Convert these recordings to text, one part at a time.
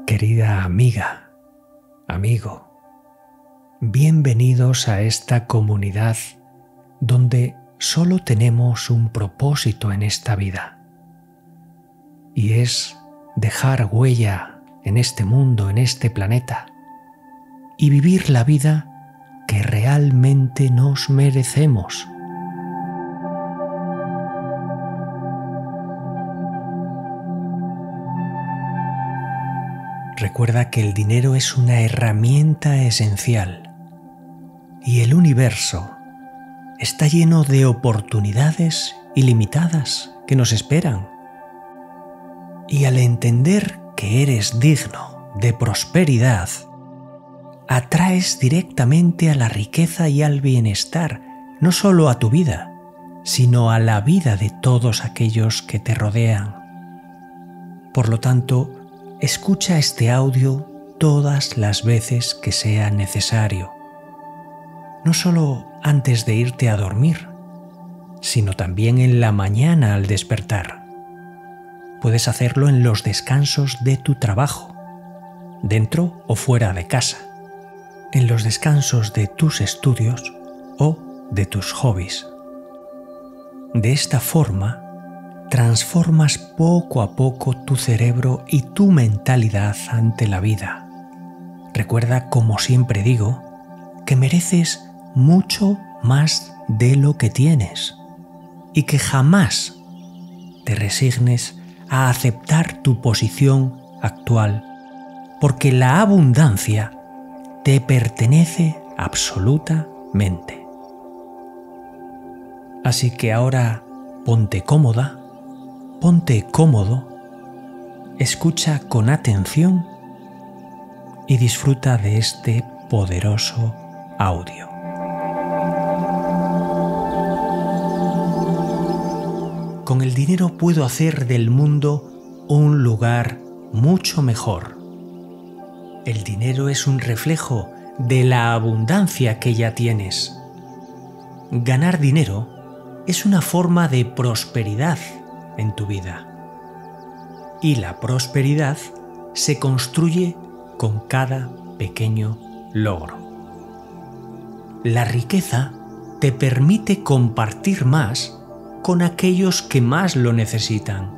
querida amiga, amigo, bienvenidos a esta comunidad donde solo tenemos un propósito en esta vida, y es dejar huella en este mundo, en este planeta, y vivir la vida que realmente nos merecemos. Recuerda que el dinero es una herramienta esencial y el universo está lleno de oportunidades ilimitadas que nos esperan. Y al entender que eres digno de prosperidad, atraes directamente a la riqueza y al bienestar, no solo a tu vida, sino a la vida de todos aquellos que te rodean. Por lo tanto, escucha este audio todas las veces que sea necesario. No solo antes de irte a dormir, sino también en la mañana al despertar. Puedes hacerlo en los descansos de tu trabajo, dentro o fuera de casa, en los descansos de tus estudios o de tus hobbies. De esta forma, transformas poco a poco tu cerebro y tu mentalidad ante la vida. Recuerda, como siempre digo, que mereces mucho más de lo que tienes y que jamás te resignes a aceptar tu posición actual, porque la abundancia te pertenece absolutamente. Así que ahora ponte cómoda, ponte cómodo, escucha con atención y disfruta de este poderoso audio. Con el dinero puedo hacer del mundo un lugar mucho mejor. El dinero es un reflejo de la abundancia que ya tienes. Ganar dinero es una forma de prosperidad en tu vida. Y la prosperidad se construye con cada pequeño logro. La riqueza te permite compartir más con aquellos que más lo necesitan.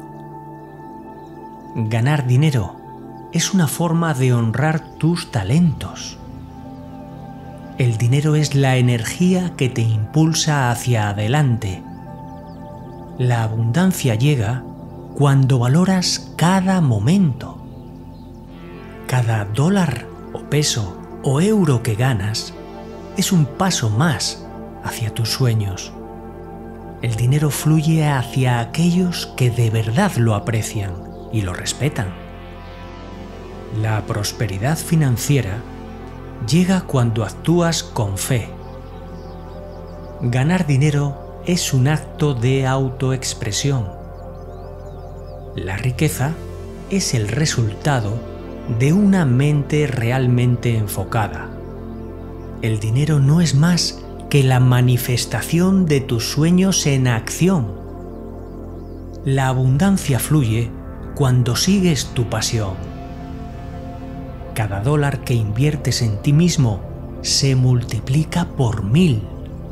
Ganar dinero es una forma de honrar tus talentos. El dinero es la energía que te impulsa hacia adelante. La abundancia llega cuando valoras cada momento. Cada dólar o peso o euro que ganas es un paso más hacia tus sueños. El dinero fluye hacia aquellos que de verdad lo aprecian y lo respetan. La prosperidad financiera llega cuando actúas con fe. Ganar dinero es un acto de autoexpresión. La riqueza es el resultado de una mente realmente enfocada. El dinero no es más que la manifestación de tus sueños en acción. La abundancia fluye cuando sigues tu pasión. Cada dólar que inviertes en ti mismo se multiplica por 1000.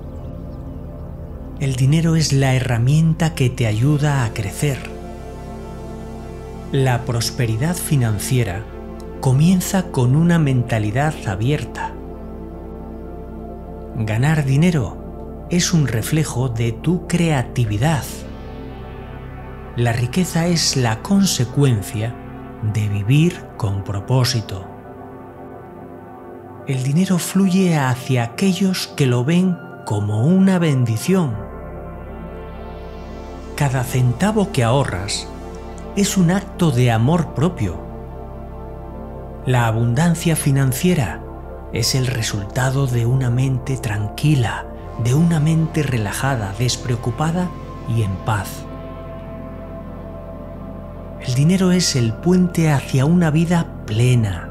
El dinero es la herramienta que te ayuda a crecer. La prosperidad financiera comienza con una mentalidad abierta. Ganar dinero es un reflejo de tu creatividad. La riqueza es la consecuencia de vivir con propósito. El dinero fluye hacia aquellos que lo ven como una bendición. Cada centavo que ahorras es un acto de amor propio. La abundancia financiera es el resultado de una mente tranquila, de una mente relajada, despreocupada y en paz. El dinero es el puente hacia una vida plena.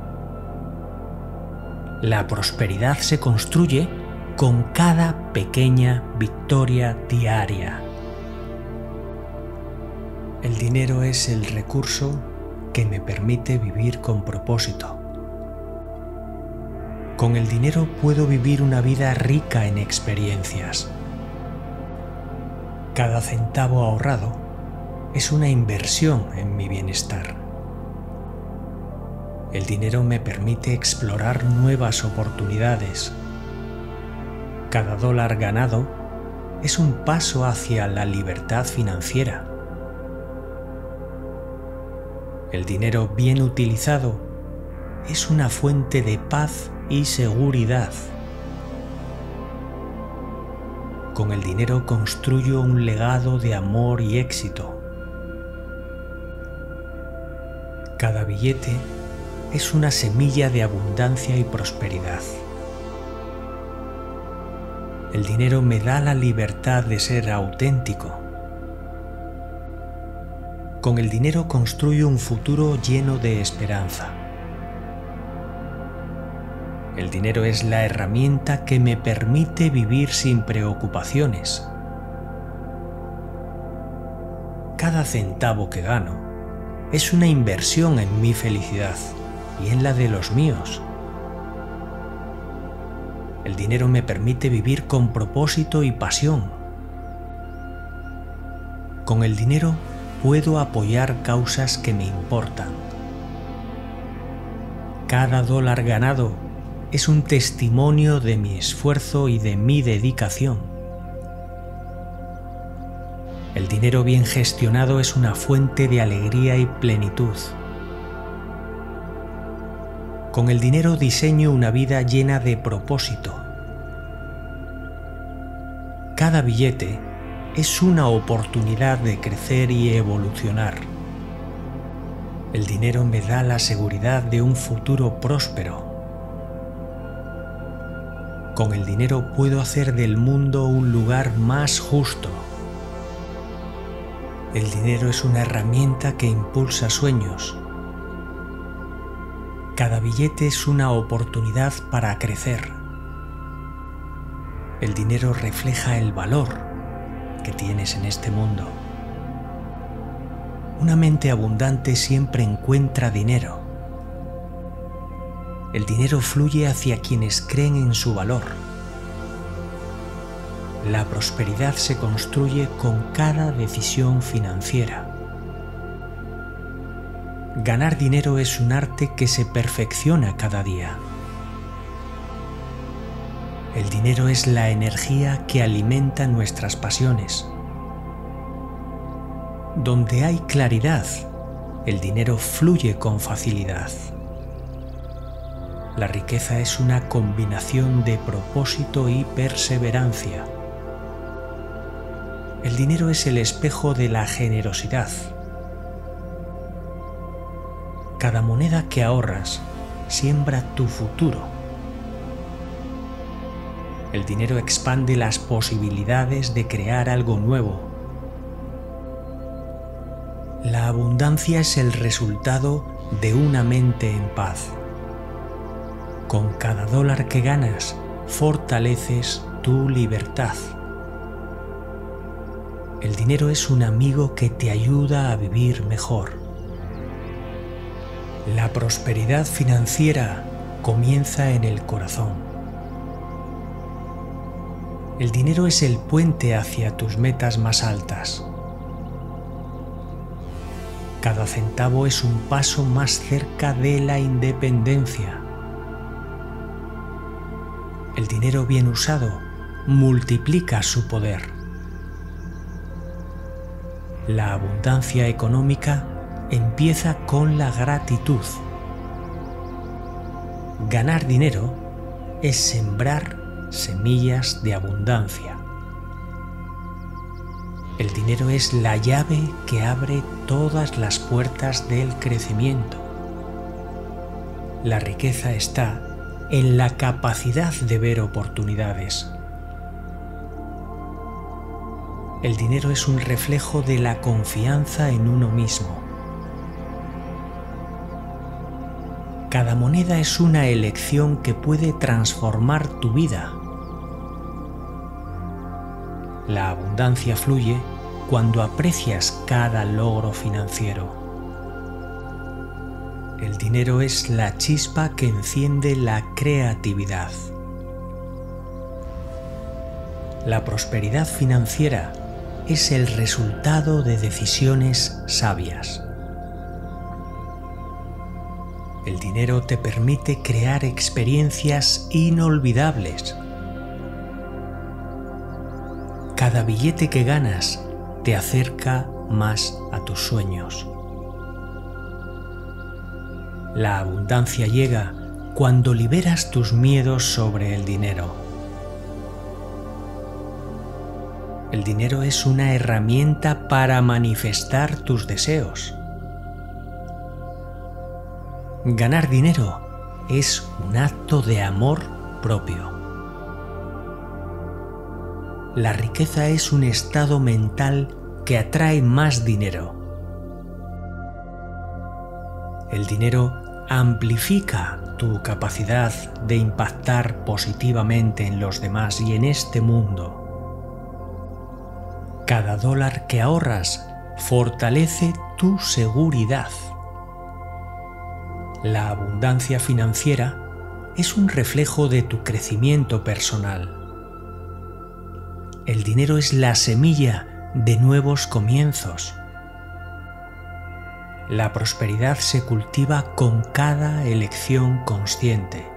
La prosperidad se construye con cada pequeña victoria diaria. El dinero es el recurso que me permite vivir con propósito. Con el dinero puedo vivir una vida rica en experiencias. Cada centavo ahorrado es una inversión en mi bienestar. El dinero me permite explorar nuevas oportunidades. Cada dólar ganado es un paso hacia la libertad financiera. El dinero bien utilizado es una fuente de paz y seguridad. Con el dinero construyo un legado de amor y éxito. Cada billete es una semilla de abundancia y prosperidad. El dinero me da la libertad de ser auténtico. Con el dinero construyo un futuro lleno de esperanza. El dinero es la herramienta que me permite vivir sin preocupaciones. Cada centavo que gano es una inversión en mi felicidad y en la de los míos. El dinero me permite vivir con propósito y pasión. Con el dinero puedo apoyar causas que me importan. Cada dólar ganado es un testimonio de mi esfuerzo y de mi dedicación. El dinero bien gestionado es una fuente de alegría y plenitud. Con el dinero diseño una vida llena de propósito. Cada billete es una oportunidad de crecer y evolucionar. El dinero me da la seguridad de un futuro próspero. Con el dinero puedo hacer del mundo un lugar más justo. El dinero es una herramienta que impulsa sueños. Cada billete es una oportunidad para crecer. El dinero refleja el valor que tienes en este mundo. Una mente abundante siempre encuentra dinero. El dinero fluye hacia quienes creen en su valor. La prosperidad se construye con cada decisión financiera. Ganar dinero es un arte que se perfecciona cada día. El dinero es la energía que alimenta nuestras pasiones. Donde hay claridad, el dinero fluye con facilidad. La riqueza es una combinación de propósito y perseverancia. El dinero es el espejo de la generosidad. Cada moneda que ahorras siembra tu futuro. El dinero expande las posibilidades de crear algo nuevo. La abundancia es el resultado de una mente en paz. Con cada dólar que ganas, fortaleces tu libertad. El dinero es un amigo que te ayuda a vivir mejor. La prosperidad financiera comienza en el corazón. El dinero es el puente hacia tus metas más altas. Cada centavo es un paso más cerca de la independencia. El dinero bien usado multiplica su poder. La abundancia económica empieza con la gratitud. Ganar dinero es sembrar semillas de abundancia. El dinero es la llave que abre todas las puertas del crecimiento. La riqueza está en la capacidad de ver oportunidades. El dinero es un reflejo de la confianza en uno mismo. Cada moneda es una elección que puede transformar tu vida. La abundancia fluye cuando aprecias cada logro financiero. El dinero es la chispa que enciende la creatividad. La prosperidad financiera es el resultado de decisiones sabias. El dinero te permite crear experiencias inolvidables. Cada billete que ganas te acerca más a tus sueños. La abundancia llega cuando liberas tus miedos sobre el dinero. El dinero es una herramienta para manifestar tus deseos. Ganar dinero es un acto de amor propio. La riqueza es un estado mental que atrae más dinero. El dinero amplifica tu capacidad de impactar positivamente en los demás y en este mundo. Cada dólar que ahorras fortalece tu seguridad. La abundancia financiera es un reflejo de tu crecimiento personal. El dinero es la semilla de nuevos comienzos. La prosperidad se cultiva con cada elección consciente.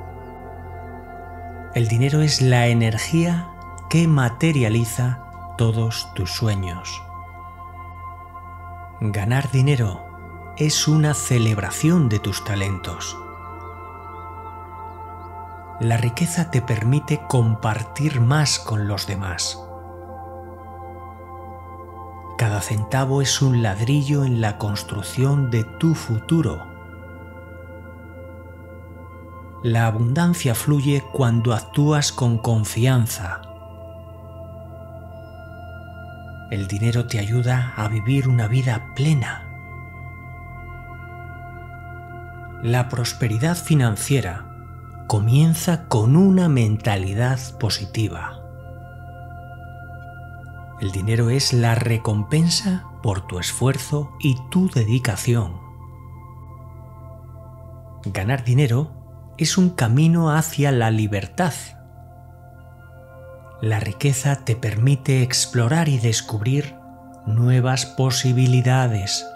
El dinero es la energía que materializa todos tus sueños. Ganar dinero es una celebración de tus talentos. La riqueza te permite compartir más con los demás. Cada centavo es un ladrillo en la construcción de tu futuro. La abundancia fluye cuando actúas con confianza. El dinero te ayuda a vivir una vida plena. La prosperidad financiera comienza con una mentalidad positiva. El dinero es la recompensa por tu esfuerzo y tu dedicación. Ganar dinero es un camino hacia la libertad. La riqueza te permite explorar y descubrir nuevas posibilidades.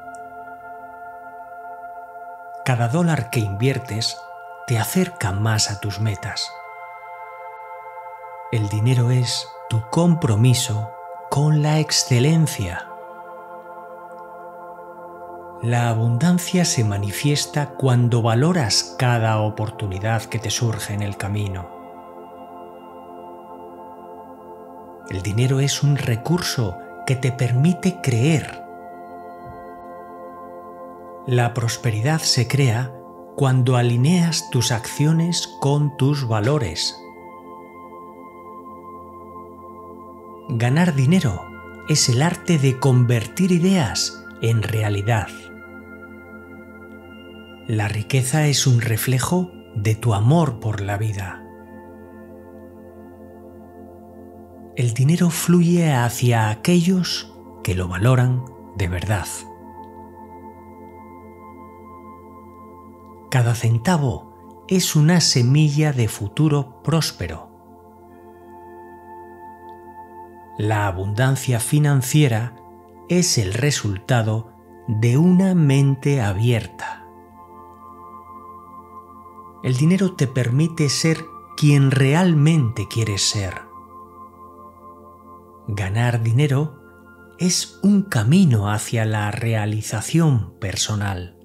Cada dólar que inviertes te acerca más a tus metas. El dinero es tu compromiso con la excelencia. La abundancia se manifiesta cuando valoras cada oportunidad que te surge en el camino. El dinero es un recurso que te permite creer. La prosperidad se crea cuando alineas tus acciones con tus valores. Ganar dinero es el arte de convertir ideas en realidad. La riqueza es un reflejo de tu amor por la vida. El dinero fluye hacia aquellos que lo valoran de verdad. Cada centavo es una semilla de futuro próspero. La abundancia financiera es el resultado de una mente abierta. El dinero te permite ser quien realmente quieres ser. Ganar dinero es un camino hacia la realización personal.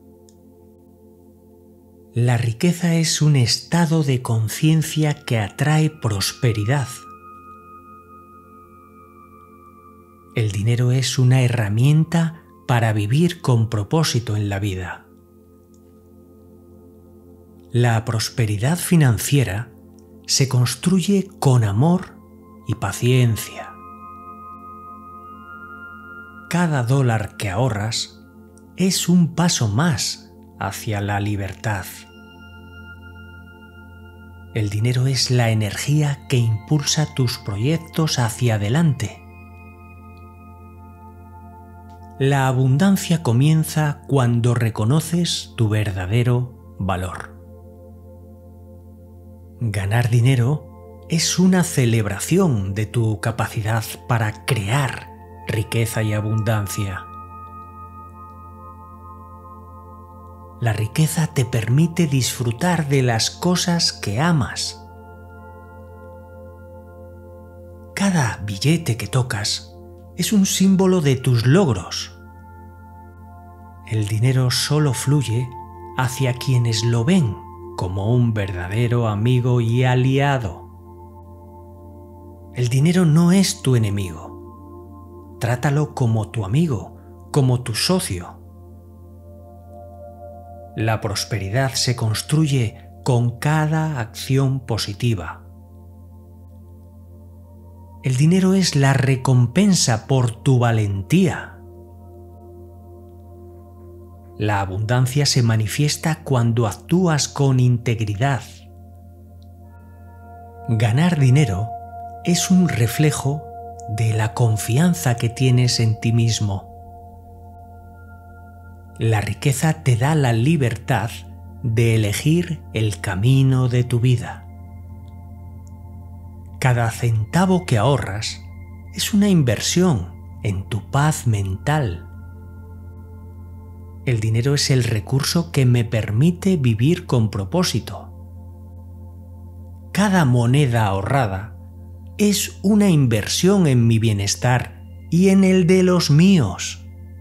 La riqueza es un estado de conciencia que atrae prosperidad. El dinero es una herramienta para vivir con propósito en la vida. La prosperidad financiera se construye con amor y paciencia. Cada dólar que ahorras es un paso más hacia la libertad. El dinero es la energía que impulsa tus proyectos hacia adelante. La abundancia comienza cuando reconoces tu verdadero valor. Ganar dinero es una celebración de tu capacidad para crear riqueza y abundancia. La riqueza te permite disfrutar de las cosas que amas. Cada billete que tocas es un símbolo de tus logros. El dinero solo fluye hacia quienes lo ven como un verdadero amigo y aliado. El dinero no es tu enemigo. Trátalo como tu amigo, como tu socio. La prosperidad se construye con cada acción positiva. El dinero es la recompensa por tu valentía. La abundancia se manifiesta cuando actúas con integridad. Ganar dinero es un reflejo de la confianza que tienes en ti mismo. La riqueza te da la libertad de elegir el camino de tu vida. Cada centavo que ahorras es una inversión en tu paz mental. El dinero es el recurso que me permite vivir con propósito. Cada moneda ahorrada es una inversión en mi bienestar y en el de los míos.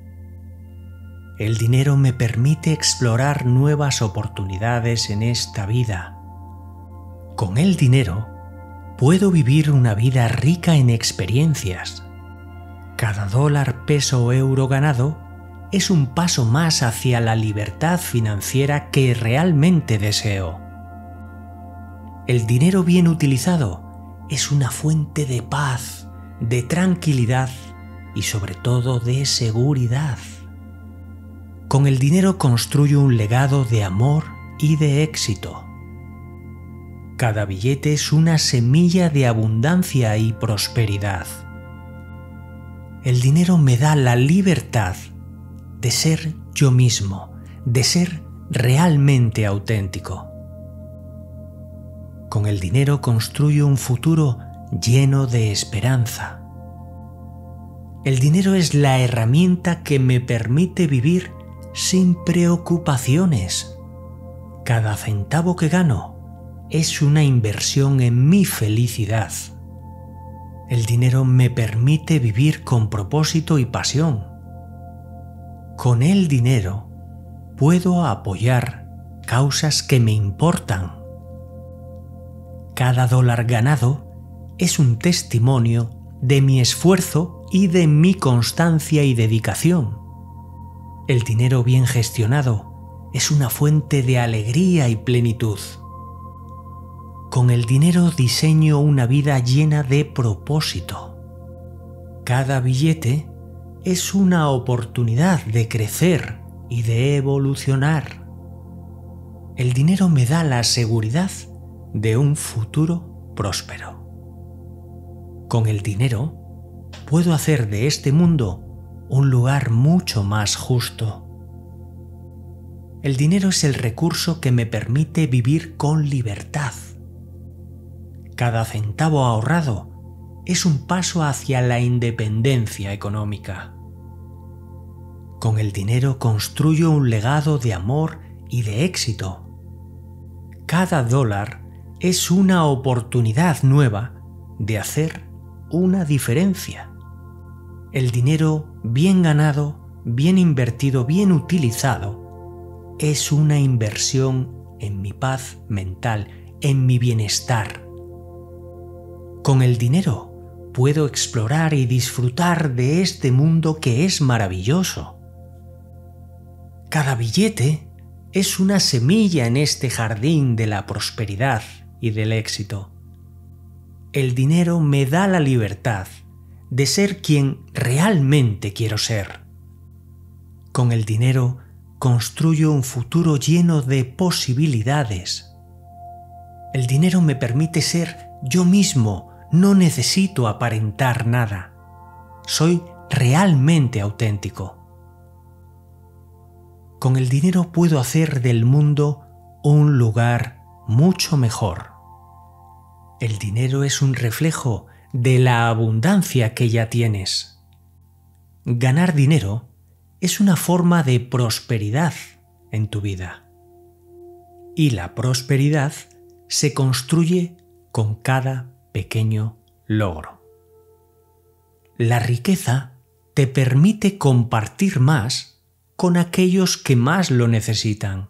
El dinero me permite explorar nuevas oportunidades en esta vida. Con el dinero puedo vivir una vida rica en experiencias. Cada dólar, peso o euro ganado es un paso más hacia la libertad financiera que realmente deseo. El dinero bien utilizado es una fuente de paz, de tranquilidad y sobre todo de seguridad. Con el dinero construyo un legado de amor y de éxito. Cada billete es una semilla de abundancia y prosperidad. El dinero me da la libertad de ser yo mismo, de ser realmente auténtico. Con el dinero construyo un futuro lleno de esperanza. El dinero es la herramienta que me permite vivir sin preocupaciones. Cada centavo que gano es una inversión en mi felicidad. El dinero me permite vivir con propósito y pasión. Con el dinero puedo apoyar causas que me importan. Cada dólar ganado es un testimonio de mi esfuerzo y de mi constancia y dedicación. El dinero bien gestionado es una fuente de alegría y plenitud. Con el dinero diseño una vida llena de propósito. Cada billete es una oportunidad de crecer y de evolucionar. El dinero me da la seguridad de un futuro próspero. Con el dinero puedo hacer de este mundo un lugar mucho más justo. El dinero es el recurso que me permite vivir con libertad. Cada centavo ahorrado es un paso hacia la independencia económica. Con el dinero construyo un legado de amor y de éxito. Cada dólar es una oportunidad nueva de hacer una diferencia. El dinero bien ganado, bien invertido, bien utilizado, es una inversión en mi paz mental, en mi bienestar. Con el dinero puedo explorar y disfrutar de este mundo que es maravilloso. Cada billete es una semilla en este jardín de la prosperidad y del éxito. El dinero me da la libertad de ser quien realmente quiero ser. Con el dinero construyo un futuro lleno de posibilidades. El dinero me permite ser yo mismo, no necesito aparentar nada. Soy realmente auténtico. Con el dinero puedo hacer del mundo un lugar mucho mejor. El dinero es un reflejo de la abundancia que ya tienes. Ganar dinero es una forma de prosperidad en tu vida. Y la prosperidad se construye con cada pequeño logro. La riqueza te permite compartir más con aquellos que más lo necesitan.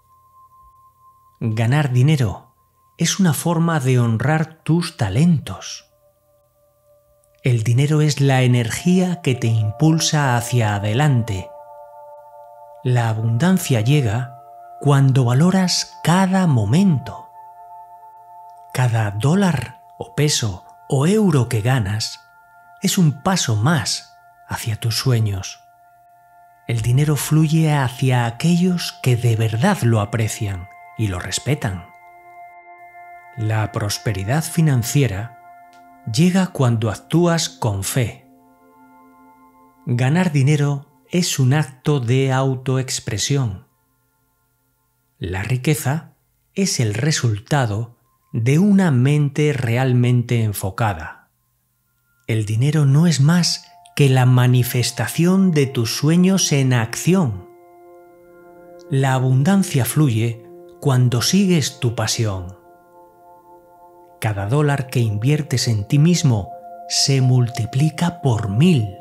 Ganar dinero es una forma de honrar tus talentos. El dinero es la energía que te impulsa hacia adelante. La abundancia llega cuando valoras cada momento. Cada dólar o peso o euro que ganas es un paso más hacia tus sueños. El dinero fluye hacia aquellos que de verdad lo aprecian y lo respetan. La prosperidad financiera llega cuando actúas con fe. Ganar dinero es un acto de autoexpresión. La riqueza es el resultado de una mente realmente enfocada. El dinero no es más que la manifestación de tus sueños en acción. La abundancia fluye cuando sigues tu pasión. Cada dólar que inviertes en ti mismo se multiplica por 1000.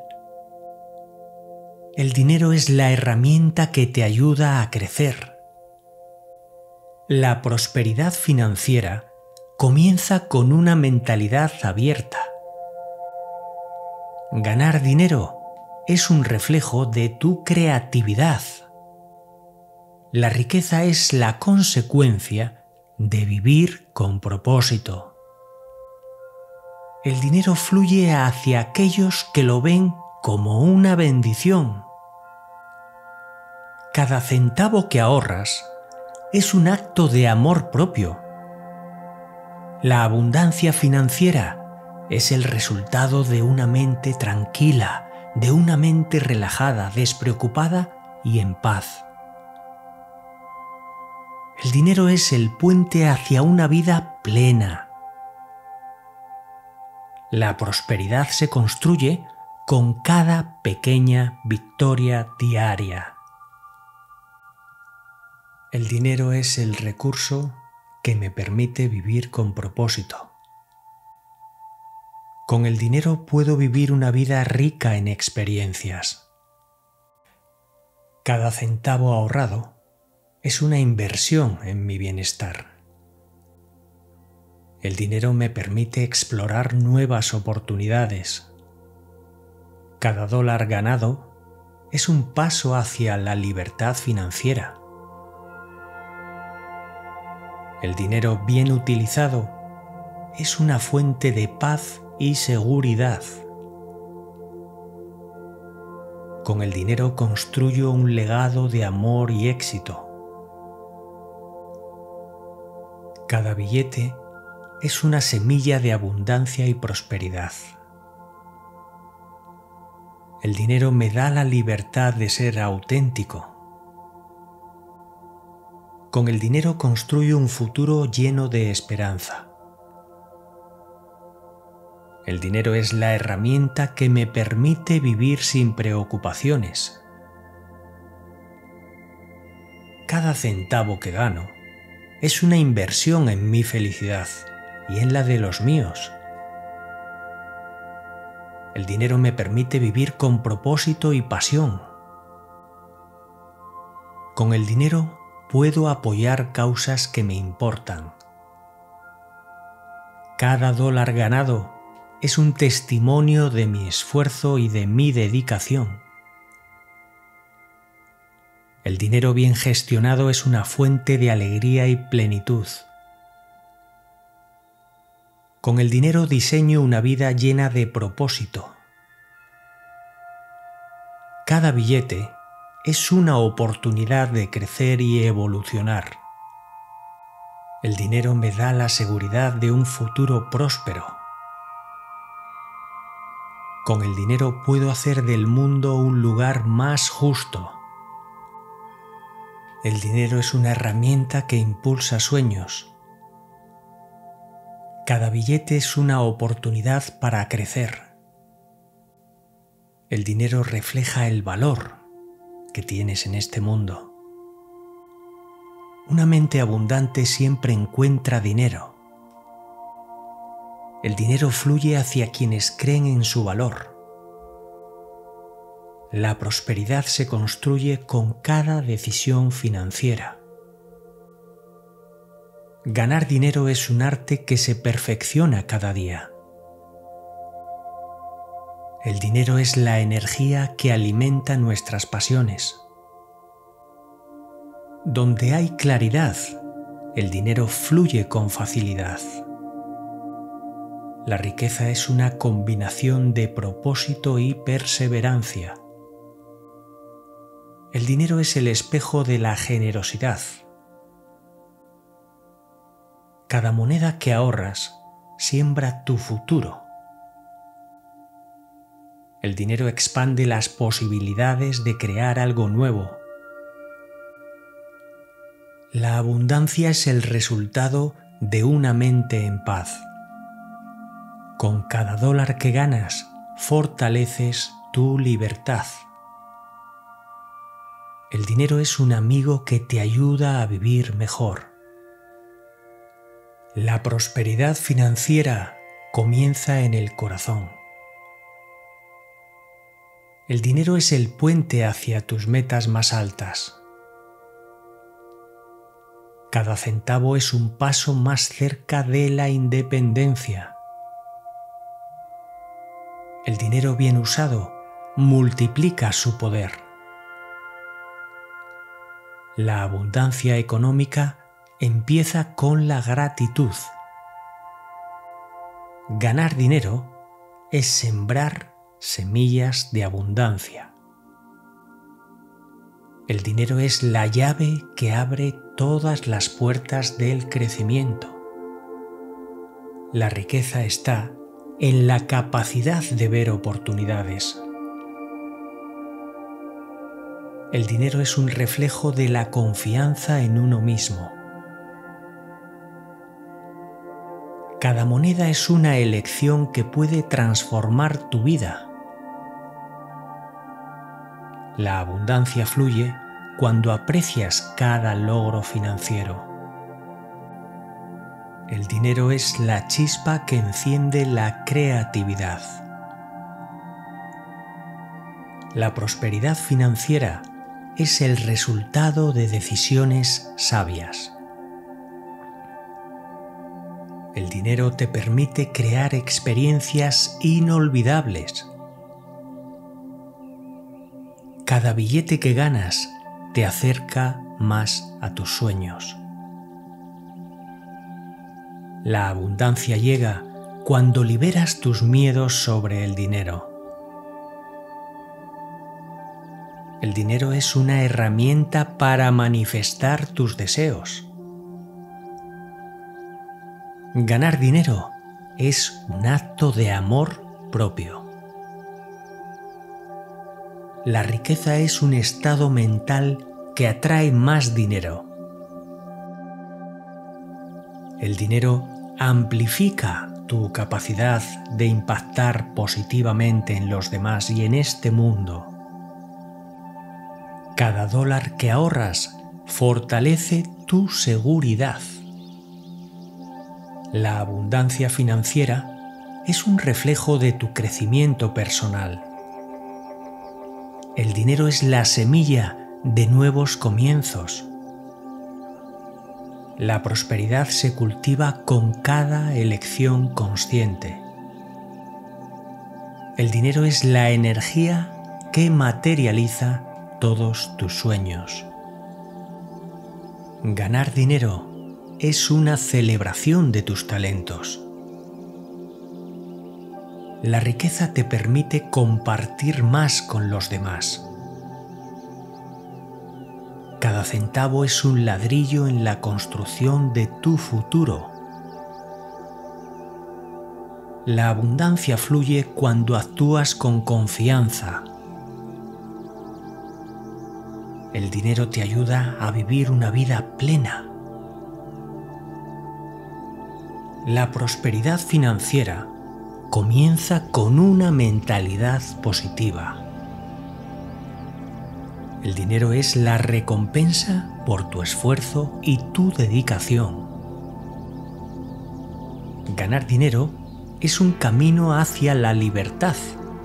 El dinero es la herramienta que te ayuda a crecer. La prosperidad financiera comienza con una mentalidad abierta. Ganar dinero es un reflejo de tu creatividad. La riqueza es la consecuencia de vivir con propósito. El dinero fluye hacia aquellos que lo ven como una bendición. Cada centavo que ahorras es un acto de amor propio. La abundancia financiera es el resultado de una mente tranquila, de una mente relajada, despreocupada y en paz. El dinero es el puente hacia una vida plena. La prosperidad se construye con cada pequeña victoria diaria. El dinero es el recurso que me permite vivir con propósito. Con el dinero puedo vivir una vida rica en experiencias. Cada centavo ahorrado es una inversión en mi bienestar. El dinero me permite explorar nuevas oportunidades. Cada dólar ganado es un paso hacia la libertad financiera. El dinero bien utilizado es una fuente de paz y seguridad. Con el dinero construyo un legado de amor y éxito. Cada billete es una semilla de abundancia y prosperidad. El dinero me da la libertad de ser auténtico. Con el dinero construyo un futuro lleno de esperanza. El dinero es la herramienta que me permite vivir sin preocupaciones. Cada centavo que gano es una inversión en mi felicidad y en la de los míos. El dinero me permite vivir con propósito y pasión. Con el dinero puedo apoyar causas que me importan. Cada dólar ganado es un testimonio de mi esfuerzo y de mi dedicación. El dinero bien gestionado es una fuente de alegría y plenitud. Con el dinero diseño una vida llena de propósito. Cada billete es una oportunidad de crecer y evolucionar. El dinero me da la seguridad de un futuro próspero. Con el dinero puedo hacer del mundo un lugar más justo. El dinero es una herramienta que impulsa sueños. Cada billete es una oportunidad para crecer. El dinero refleja el valor que tienes en este mundo. Una mente abundante siempre encuentra dinero. El dinero fluye hacia quienes creen en su valor. La prosperidad se construye con cada decisión financiera. Ganar dinero es un arte que se perfecciona cada día. El dinero es la energía que alimenta nuestras pasiones. Donde hay claridad, el dinero fluye con facilidad. La riqueza es una combinación de propósito y perseverancia. El dinero es el espejo de la generosidad. Cada moneda que ahorras siembra tu futuro. El dinero expande las posibilidades de crear algo nuevo. La abundancia es el resultado de una mente en paz. Con cada dólar que ganas, fortaleces tu libertad. El dinero es un amigo que te ayuda a vivir mejor. La prosperidad financiera comienza en el corazón. El dinero es el puente hacia tus metas más altas. Cada centavo es un paso más cerca de la independencia. El dinero bien usado multiplica su poder. La abundancia económica empieza con la gratitud. Ganar dinero es sembrar semillas de abundancia. El dinero es la llave que abre todas las puertas del crecimiento. La riqueza está en la capacidad de ver oportunidades. El dinero es un reflejo de la confianza en uno mismo. Cada moneda es una elección que puede transformar tu vida. La abundancia fluye cuando aprecias cada logro financiero. El dinero es la chispa que enciende la creatividad. La prosperidad financiera es el resultado de decisiones sabias. El dinero te permite crear experiencias inolvidables. Cada billete que ganas te acerca más a tus sueños. La abundancia llega cuando liberas tus miedos sobre el dinero. El dinero es una herramienta para manifestar tus deseos. Ganar dinero es un acto de amor propio. La riqueza es un estado mental que atrae más dinero. El dinero amplifica tu capacidad de impactar positivamente en los demás y en este mundo. Cada dólar que ahorras fortalece tu seguridad. La abundancia financiera es un reflejo de tu crecimiento personal. El dinero es la semilla de nuevos comienzos. La prosperidad se cultiva con cada elección consciente. El dinero es la energía que materializa todos tus sueños. Ganar dinero es una celebración de tus talentos. La riqueza te permite compartir más con los demás. Cada centavo es un ladrillo en la construcción de tu futuro. La abundancia fluye cuando actúas con confianza. El dinero te ayuda a vivir una vida plena. La prosperidad financiera comienza con una mentalidad positiva. El dinero es la recompensa por tu esfuerzo y tu dedicación. Ganar dinero es un camino hacia la libertad.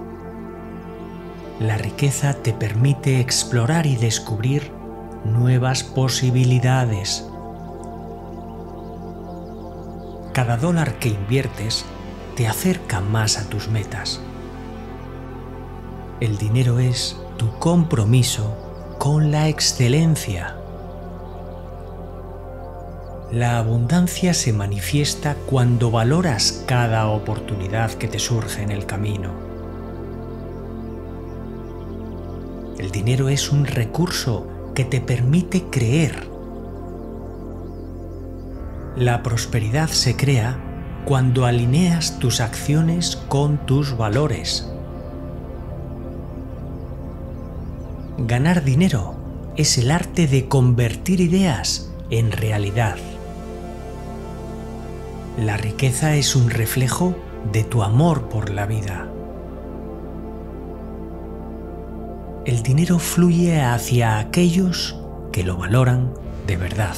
La riqueza te permite explorar y descubrir nuevas posibilidades. Cada dólar que inviertes te acerca más a tus metas. El dinero es tu compromiso con la excelencia. La abundancia se manifiesta cuando valoras cada oportunidad que te surge en el camino. El dinero es un recurso que te permite creer. La prosperidad se crea cuando alineas tus acciones con tus valores. Ganar dinero es el arte de convertir ideas en realidad. La riqueza es un reflejo de tu amor por la vida. El dinero fluye hacia aquellos que lo valoran de verdad.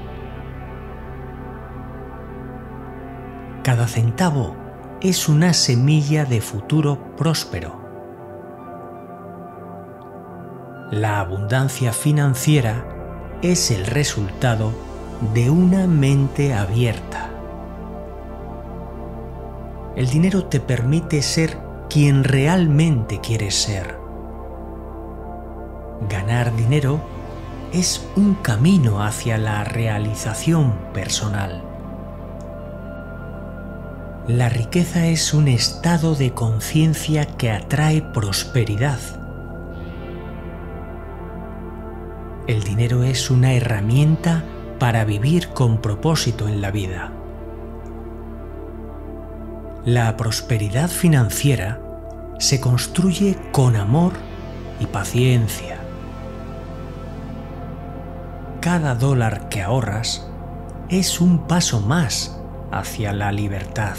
Cada centavo es una semilla de futuro próspero. La abundancia financiera es el resultado de una mente abierta. El dinero te permite ser quien realmente quieres ser. Ganar dinero es un camino hacia la realización personal. La riqueza es un estado de conciencia que atrae prosperidad. El dinero es una herramienta para vivir con propósito en la vida. La prosperidad financiera se construye con amor y paciencia. Cada dólar que ahorras es un paso más hacia la libertad.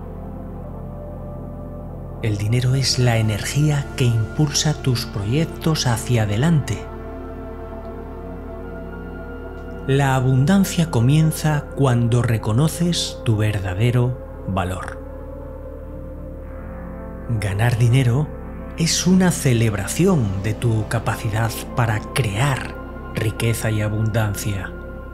El dinero es la energía que impulsa tus proyectos hacia adelante. La abundancia comienza cuando reconoces tu verdadero valor. Ganar dinero es una celebración de tu capacidad para crear riqueza y abundancia.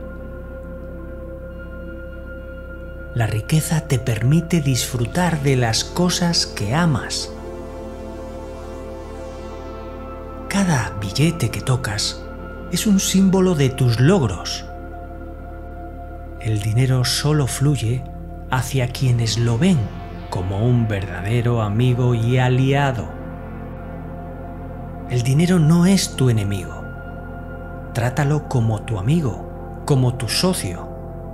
La riqueza te permite disfrutar de las cosas que amas. Cada billete que tocas es un símbolo de tus logros. El dinero solo fluye hacia quienes lo ven como un verdadero amigo y aliado. El dinero no es tu enemigo. Trátalo como tu amigo, como tu socio.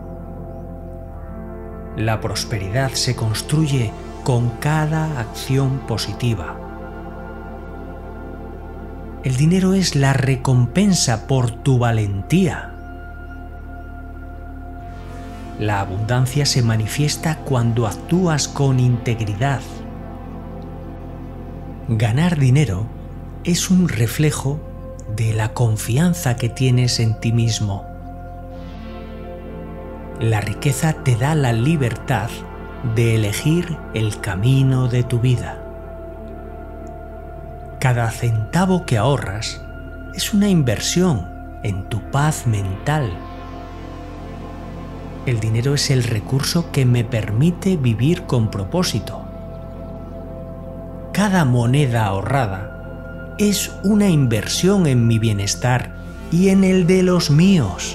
La prosperidad se construye con cada acción positiva. El dinero es la recompensa por tu valentía. La abundancia se manifiesta cuando actúas con integridad. Ganar dinero es un reflejo de la confianza que tienes en ti mismo. La riqueza te da la libertad de elegir el camino de tu vida. Cada centavo que ahorras es una inversión en tu paz mental. El dinero es el recurso que me permite vivir con propósito. Cada moneda ahorrada es una inversión en mi bienestar y en el de los míos.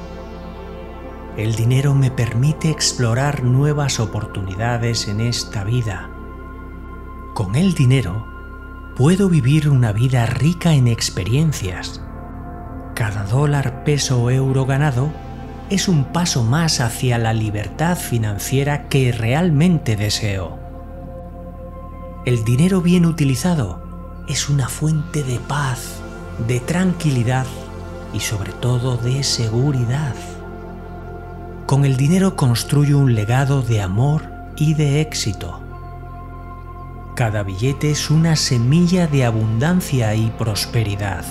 El dinero me permite explorar nuevas oportunidades en esta vida. Con el dinero puedo vivir una vida rica en experiencias. Cada dólar, peso o euro ganado es un paso más hacia la libertad financiera que realmente deseo. El dinero bien utilizado es una fuente de paz, de tranquilidad y sobre todo de seguridad. Con el dinero construyo un legado de amor y de éxito. Cada billete es una semilla de abundancia y prosperidad.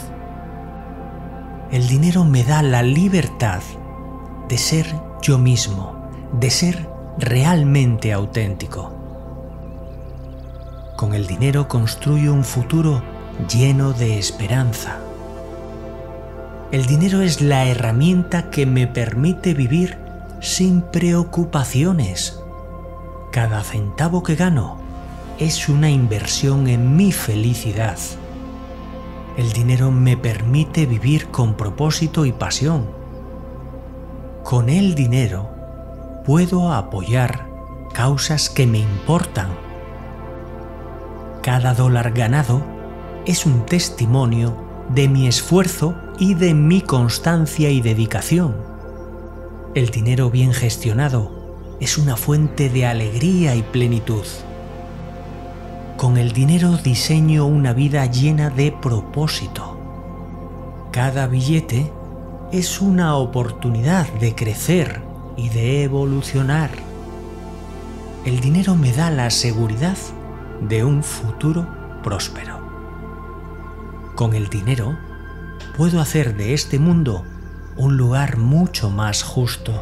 El dinero me da la libertad de ser yo mismo, de ser realmente auténtico. Con el dinero construyo un futuro lleno de esperanza. El dinero es la herramienta que me permite vivir sin preocupaciones. Cada centavo que gano es una inversión en mi felicidad. El dinero me permite vivir con propósito y pasión. Con el dinero puedo apoyar causas que me importan. Cada dólar ganado es un testimonio de mi esfuerzo y de mi constancia y dedicación. El dinero bien gestionado es una fuente de alegría y plenitud. Con el dinero diseño una vida llena de propósito. Cada billete es una oportunidad de crecer y de evolucionar. El dinero me da la seguridad de un futuro próspero. Con el dinero puedo hacer de este mundo un lugar mucho más justo.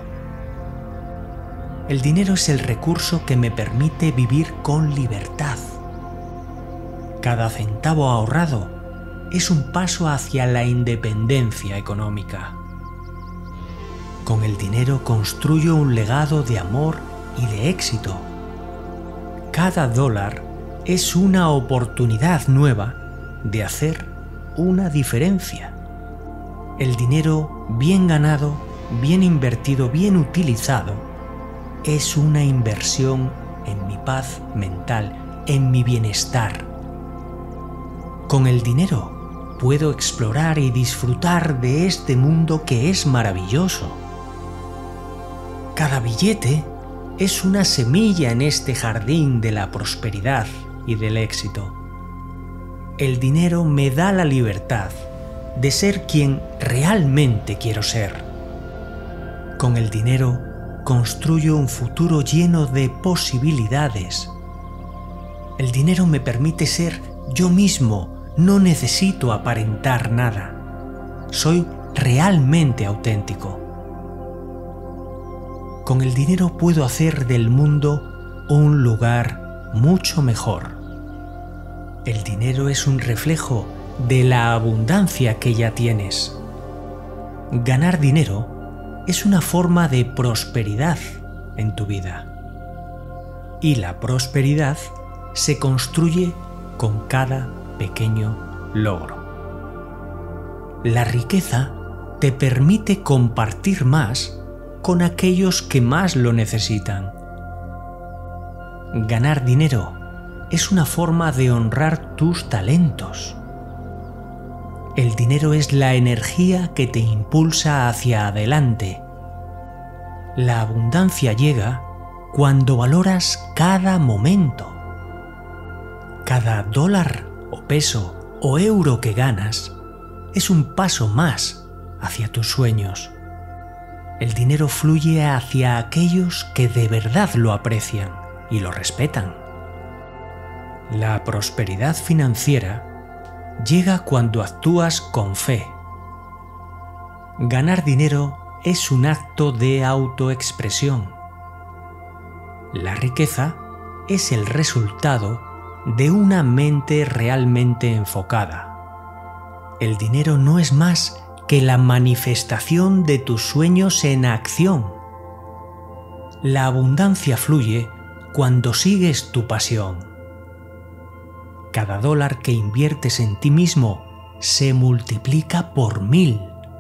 El dinero es el recurso que me permite vivir con libertad. Cada centavo ahorrado es un paso hacia la independencia económica. Con el dinero construyo un legado de amor y de éxito. Cada dólar es una oportunidad nueva de hacer una diferencia. El dinero bien ganado, bien invertido, bien utilizado, es una inversión en mi paz mental, en mi bienestar. Con el dinero puedo explorar y disfrutar de este mundo que es maravilloso. Cada billete es una semilla en este jardín de la prosperidad y del éxito. El dinero me da la libertad de ser quien realmente quiero ser. Con el dinero construyo un futuro lleno de posibilidades. El dinero me permite ser yo mismo, no necesito aparentar nada. Soy realmente auténtico. Con el dinero puedo hacer del mundo un lugar mucho mejor. El dinero es un reflejo de la abundancia que ya tienes. Ganar dinero es una forma de prosperidad en tu vida. Y la prosperidad se construye con cada pequeño logro. La riqueza te permite compartir más con aquellos que más lo necesitan. Ganar dinero es una forma de honrar tus talentos. El dinero es la energía que te impulsa hacia adelante. La abundancia llega cuando valoras cada momento. Cada dólar o peso o euro que ganas es un paso más hacia tus sueños. El dinero fluye hacia aquellos que de verdad lo aprecian y lo respetan. La prosperidad financiera llega cuando actúas con fe. Ganar dinero es un acto de autoexpresión. La riqueza es el resultado de una mente realmente enfocada. El dinero no es más que la manifestación de tus sueños en acción. La abundancia fluye cuando sigues tu pasión. Cada dólar que inviertes en ti mismo se multiplica por 1000.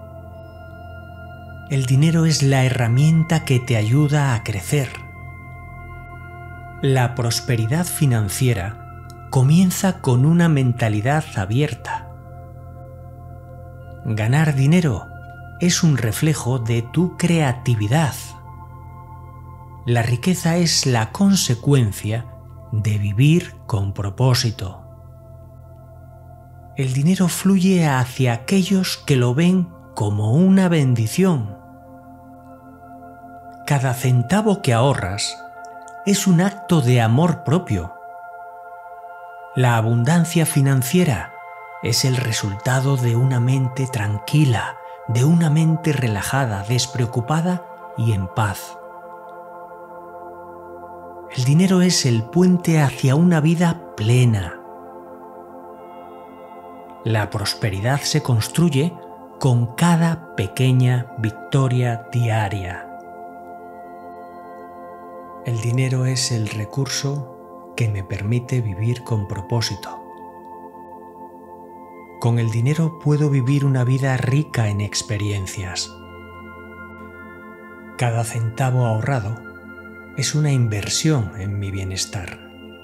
El dinero es la herramienta que te ayuda a crecer. La prosperidad financiera comienza con una mentalidad abierta. Ganar dinero es un reflejo de tu creatividad. La riqueza es la consecuencia de vivir con propósito. El dinero fluye hacia aquellos que lo ven como una bendición. Cada centavo que ahorras es un acto de amor propio. La abundancia financiera es el resultado de una mente tranquila, de una mente relajada, despreocupada y en paz. El dinero es el puente hacia una vida plena. La prosperidad se construye con cada pequeña victoria diaria. El dinero es el recurso que me permite vivir con propósito. Con el dinero puedo vivir una vida rica en experiencias. Cada centavo ahorrado es una inversión en mi bienestar.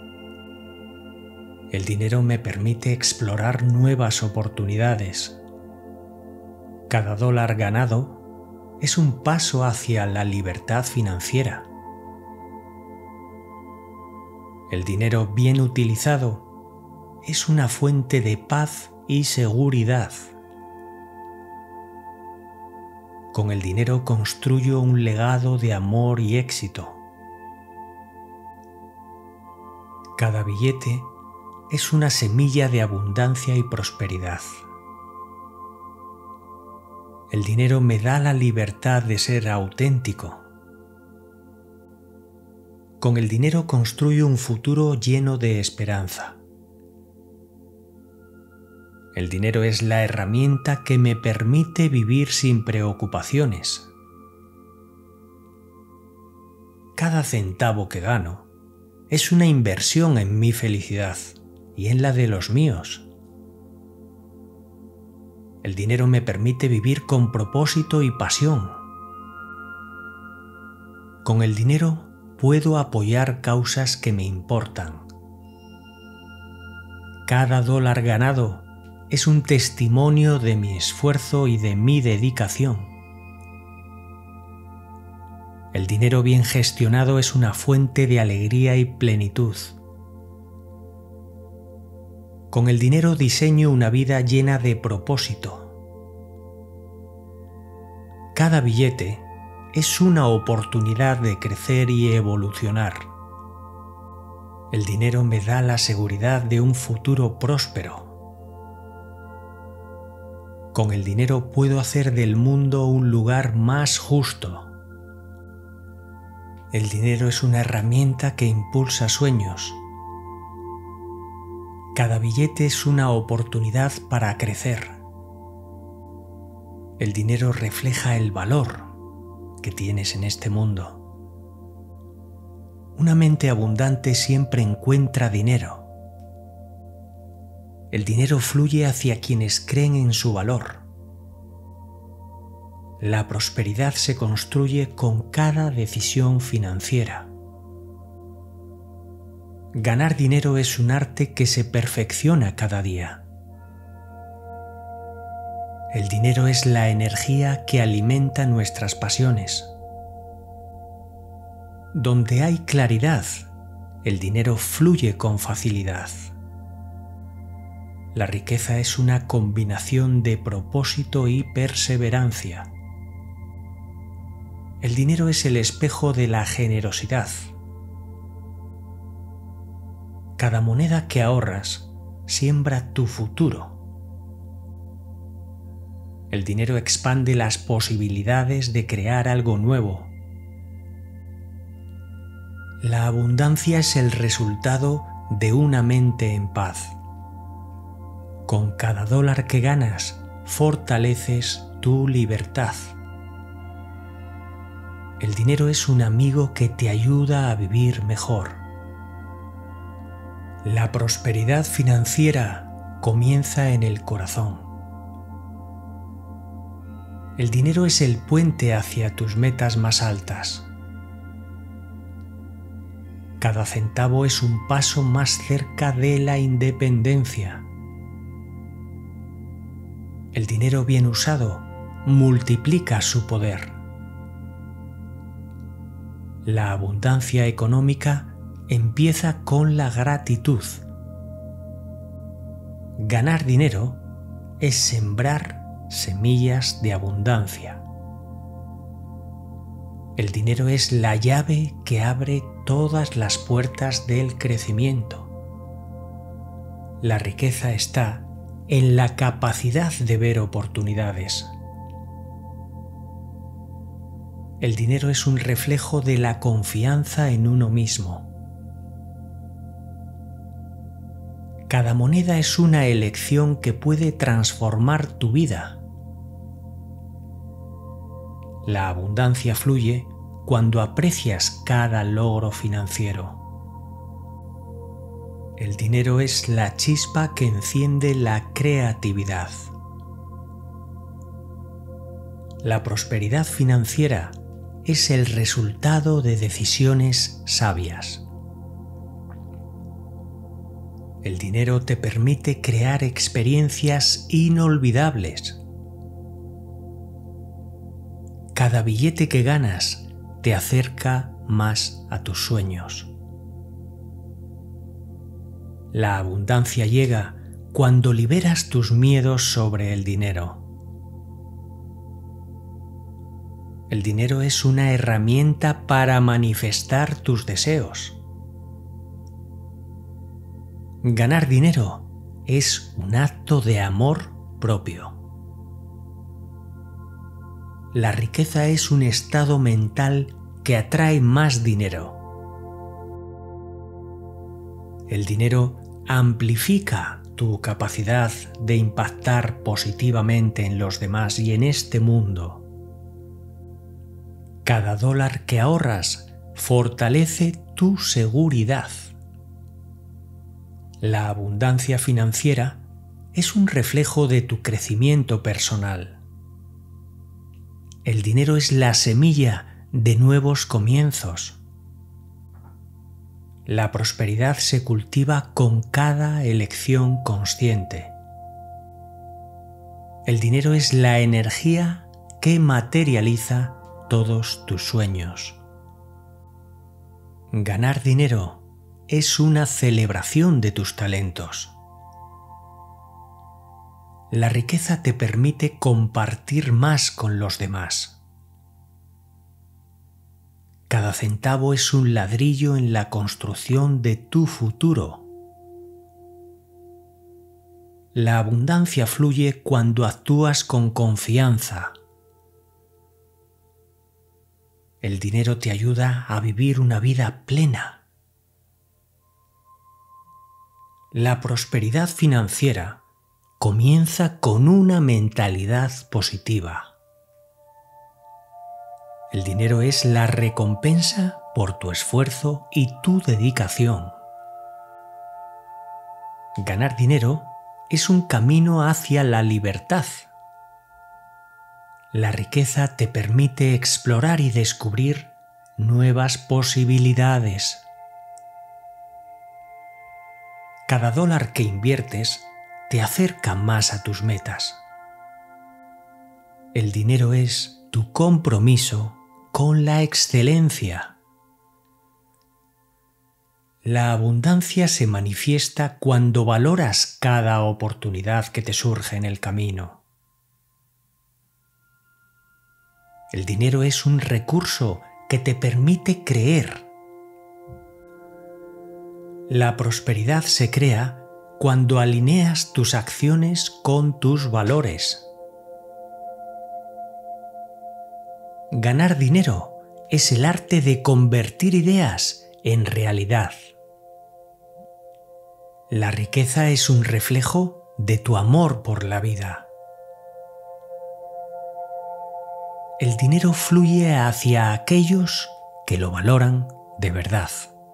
El dinero me permite explorar nuevas oportunidades. Cada dólar ganado es un paso hacia la libertad financiera. El dinero bien utilizado es una fuente de paz y seguridad. Con el dinero construyo un legado de amor y éxito. Cada billete es una semilla de abundancia y prosperidad. El dinero me da la libertad de ser auténtico. Con el dinero construyo un futuro lleno de esperanza. El dinero es la herramienta que me permite vivir sin preocupaciones. Cada centavo que gano es una inversión en mi felicidad y en la de los míos. El dinero me permite vivir con propósito y pasión. Con el dinero puedo apoyar causas que me importan. Cada dólar ganado es un testimonio de mi esfuerzo y de mi dedicación. El dinero bien gestionado es una fuente de alegría y plenitud. Con el dinero diseño una vida llena de propósito. Cada billete es una oportunidad de crecer y evolucionar. El dinero me da la seguridad de un futuro próspero. Con el dinero puedo hacer del mundo un lugar más justo. El dinero es una herramienta que impulsa sueños. Cada billete es una oportunidad para crecer. El dinero refleja el valor que tienes en este mundo. Una mente abundante siempre encuentra dinero. El dinero fluye hacia quienes creen en su valor. La prosperidad se construye con cada decisión financiera. Ganar dinero es un arte que se perfecciona cada día. El dinero es la energía que alimenta nuestras pasiones. Donde hay claridad, el dinero fluye con facilidad. La riqueza es una combinación de propósito y perseverancia. El dinero es el espejo de la generosidad. Cada moneda que ahorras siembra tu futuro. El dinero expande las posibilidades de crear algo nuevo. La abundancia es el resultado de una mente en paz. Con cada dólar que ganas, fortaleces tu libertad. El dinero es un amigo que te ayuda a vivir mejor. La prosperidad financiera comienza en el corazón. El dinero es el puente hacia tus metas más altas. Cada centavo es un paso más cerca de la independencia. El dinero bien usado multiplica su poder. La abundancia económica empieza con la gratitud. Ganar dinero es sembrar semillas de abundancia. El dinero es la llave que abre todas las puertas del crecimiento. La riqueza está en la capacidad de ver oportunidades. El dinero es un reflejo de la confianza en uno mismo. Cada moneda es una elección que puede transformar tu vida. La abundancia fluye cuando aprecias cada logro financiero. El dinero es la chispa que enciende la creatividad. La prosperidad financiera es el resultado de decisiones sabias. El dinero te permite crear experiencias inolvidables. Cada billete que ganas te acerca más a tus sueños. La abundancia llega cuando liberas tus miedos sobre el dinero. El dinero es una herramienta para manifestar tus deseos. Ganar dinero es un acto de amor propio. La riqueza es un estado mental que atrae más dinero. El dinero amplifica tu capacidad de impactar positivamente en los demás y en este mundo. Cada dólar que ahorras fortalece tu seguridad. La abundancia financiera es un reflejo de tu crecimiento personal. El dinero es la semilla de nuevos comienzos. La prosperidad se cultiva con cada elección consciente. El dinero es la energía que materializa todos tus sueños. Ganar dinero es una celebración de tus talentos. La riqueza te permite compartir más con los demás. Cada centavo es un ladrillo en la construcción de tu futuro. La abundancia fluye cuando actúas con confianza. El dinero te ayuda a vivir una vida plena. La prosperidad financiera comienza con una mentalidad positiva. El dinero es la recompensa por tu esfuerzo y tu dedicación. Ganar dinero es un camino hacia la libertad. La riqueza te permite explorar y descubrir nuevas posibilidades. Cada dólar que inviertes te acerca más a tus metas. El dinero es tu compromiso con la excelencia. La abundancia se manifiesta cuando valoras cada oportunidad que te surge en el camino. El dinero es un recurso que te permite creer. La prosperidad se crea cuando alineas tus acciones con tus valores. Ganar dinero es el arte de convertir ideas en realidad. La riqueza es un reflejo de tu amor por la vida. El dinero fluye hacia aquellos que lo valoran de verdad.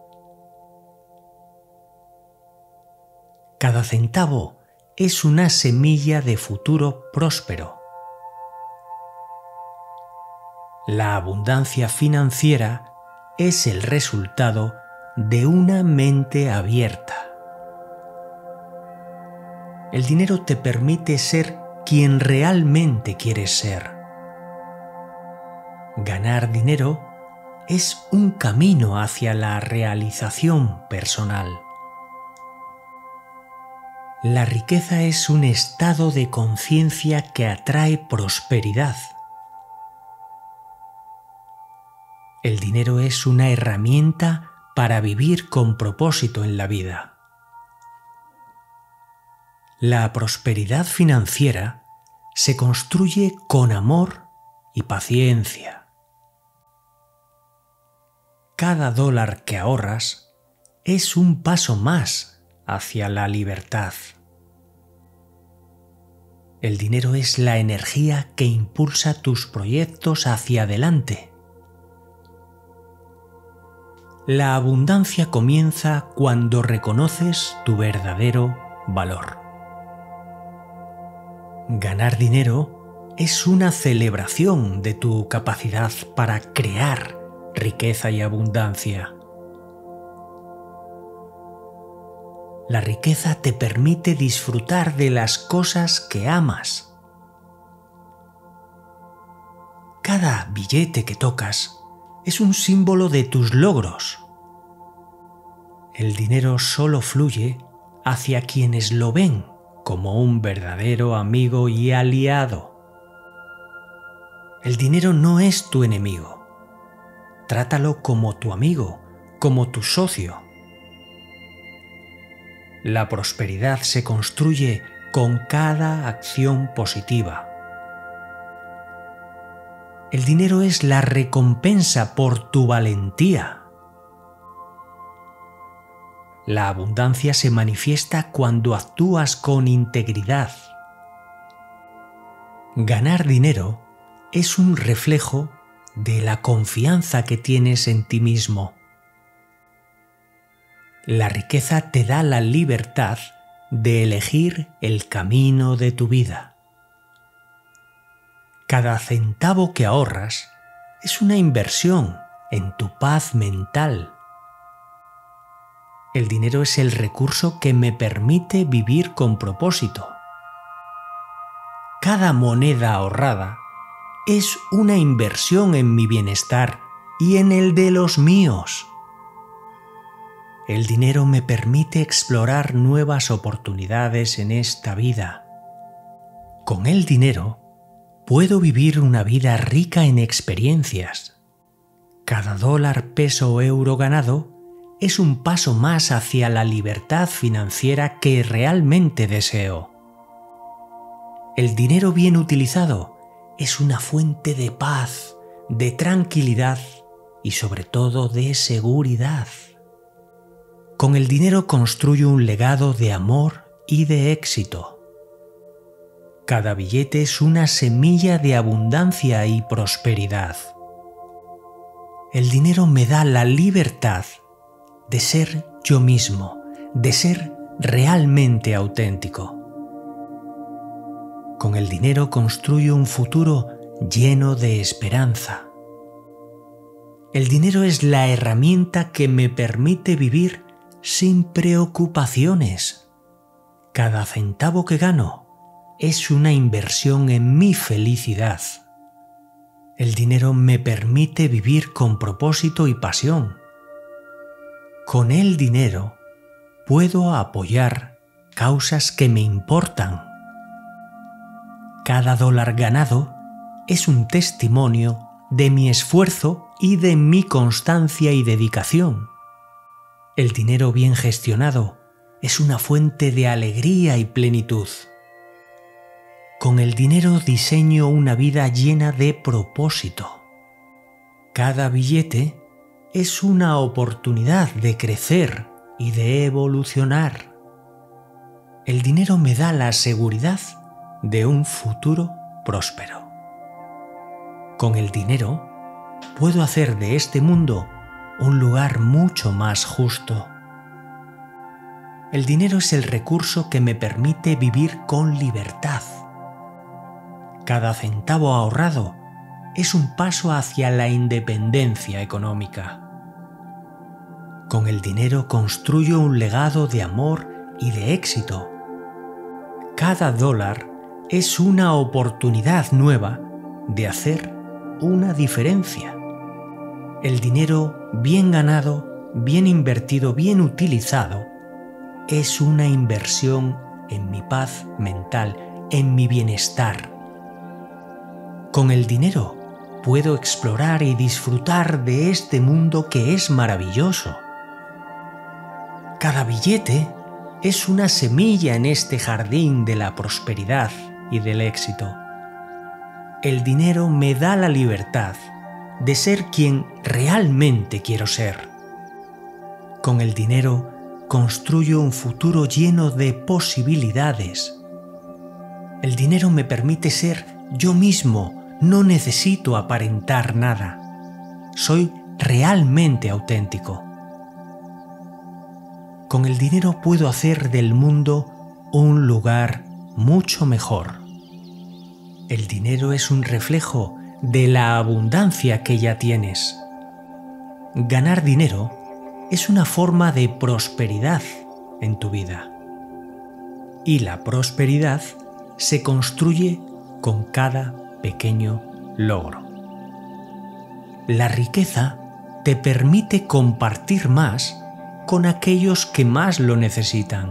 Cada centavo es una semilla de futuro próspero. La abundancia financiera es el resultado de una mente abierta. El dinero te permite ser quien realmente quieres ser. Ganar dinero es un camino hacia la realización personal. La riqueza es un estado de conciencia que atrae prosperidad. El dinero es una herramienta para vivir con propósito en la vida. La prosperidad financiera se construye con amor y paciencia. Cada dólar que ahorras es un paso más hacia la libertad. El dinero es la energía que impulsa tus proyectos hacia adelante. La abundancia comienza cuando reconoces tu verdadero valor. Ganar dinero es una celebración de tu capacidad para crear riqueza y abundancia. La riqueza te permite disfrutar de las cosas que amas. Cada billete que tocas es un símbolo de tus logros. El dinero solo fluye hacia quienes lo ven como un verdadero amigo y aliado. El dinero no es tu enemigo. Trátalo como tu amigo, como tu socio. La prosperidad se construye con cada acción positiva. El dinero es la recompensa por tu valentía. La abundancia se manifiesta cuando actúas con integridad. Ganar dinero es un reflejo de la confianza que tienes en ti mismo. La riqueza te da la libertad de elegir el camino de tu vida. Cada centavo que ahorras es una inversión en tu paz mental. El dinero es el recurso que me permite vivir con propósito. Cada moneda ahorrada es una inversión en mi bienestar y en el de los míos. El dinero me permite explorar nuevas oportunidades en esta vida. Con el dinero puedo vivir una vida rica en experiencias. Cada dólar, peso o euro ganado es un paso más hacia la libertad financiera que realmente deseo. El dinero bien utilizado es una fuente de paz, de tranquilidad y sobre todo de seguridad. Con el dinero construyo un legado de amor y de éxito. Cada billete es una semilla de abundancia y prosperidad. El dinero me da la libertad de ser yo mismo, de ser realmente auténtico. Con el dinero construyo un futuro lleno de esperanza. El dinero es la herramienta que me permite vivir sin preocupaciones. Cada centavo que gano es una inversión en mi felicidad. El dinero me permite vivir con propósito y pasión. Con el dinero puedo apoyar causas que me importan. Cada dólar ganado es un testimonio de mi esfuerzo y de mi constancia y dedicación. El dinero bien gestionado es una fuente de alegría y plenitud. Con el dinero diseño una vida llena de propósito. Cada billete es una oportunidad de crecer y de evolucionar. El dinero me da la seguridad de un futuro próspero. Con el dinero puedo hacer de este mundo un lugar mucho más justo. El dinero es el recurso que me permite vivir con libertad. Cada centavo ahorrado es un paso hacia la independencia económica. Con el dinero construyo un legado de amor y de éxito. Cada dólar es una oportunidad nueva de hacer una diferencia. El dinero bien ganado, bien invertido, bien utilizado, es una inversión en mi paz mental, en mi bienestar. Con el dinero puedo explorar y disfrutar de este mundo que es maravilloso. Cada billete es una semilla en este jardín de la prosperidad y del éxito. El dinero me da la libertad de ser quien realmente quiero ser. Con el dinero construyo un futuro lleno de posibilidades. El dinero me permite ser yo mismo, no necesito aparentar nada. Soy realmente auténtico. Con el dinero puedo hacer del mundo un lugar mucho mejor. El dinero es un reflejo de la abundancia que ya tienes. Ganar dinero es una forma de prosperidad en tu vida. Y la prosperidad se construye con cada pequeño logro. La riqueza te permite compartir más con aquellos que más lo necesitan.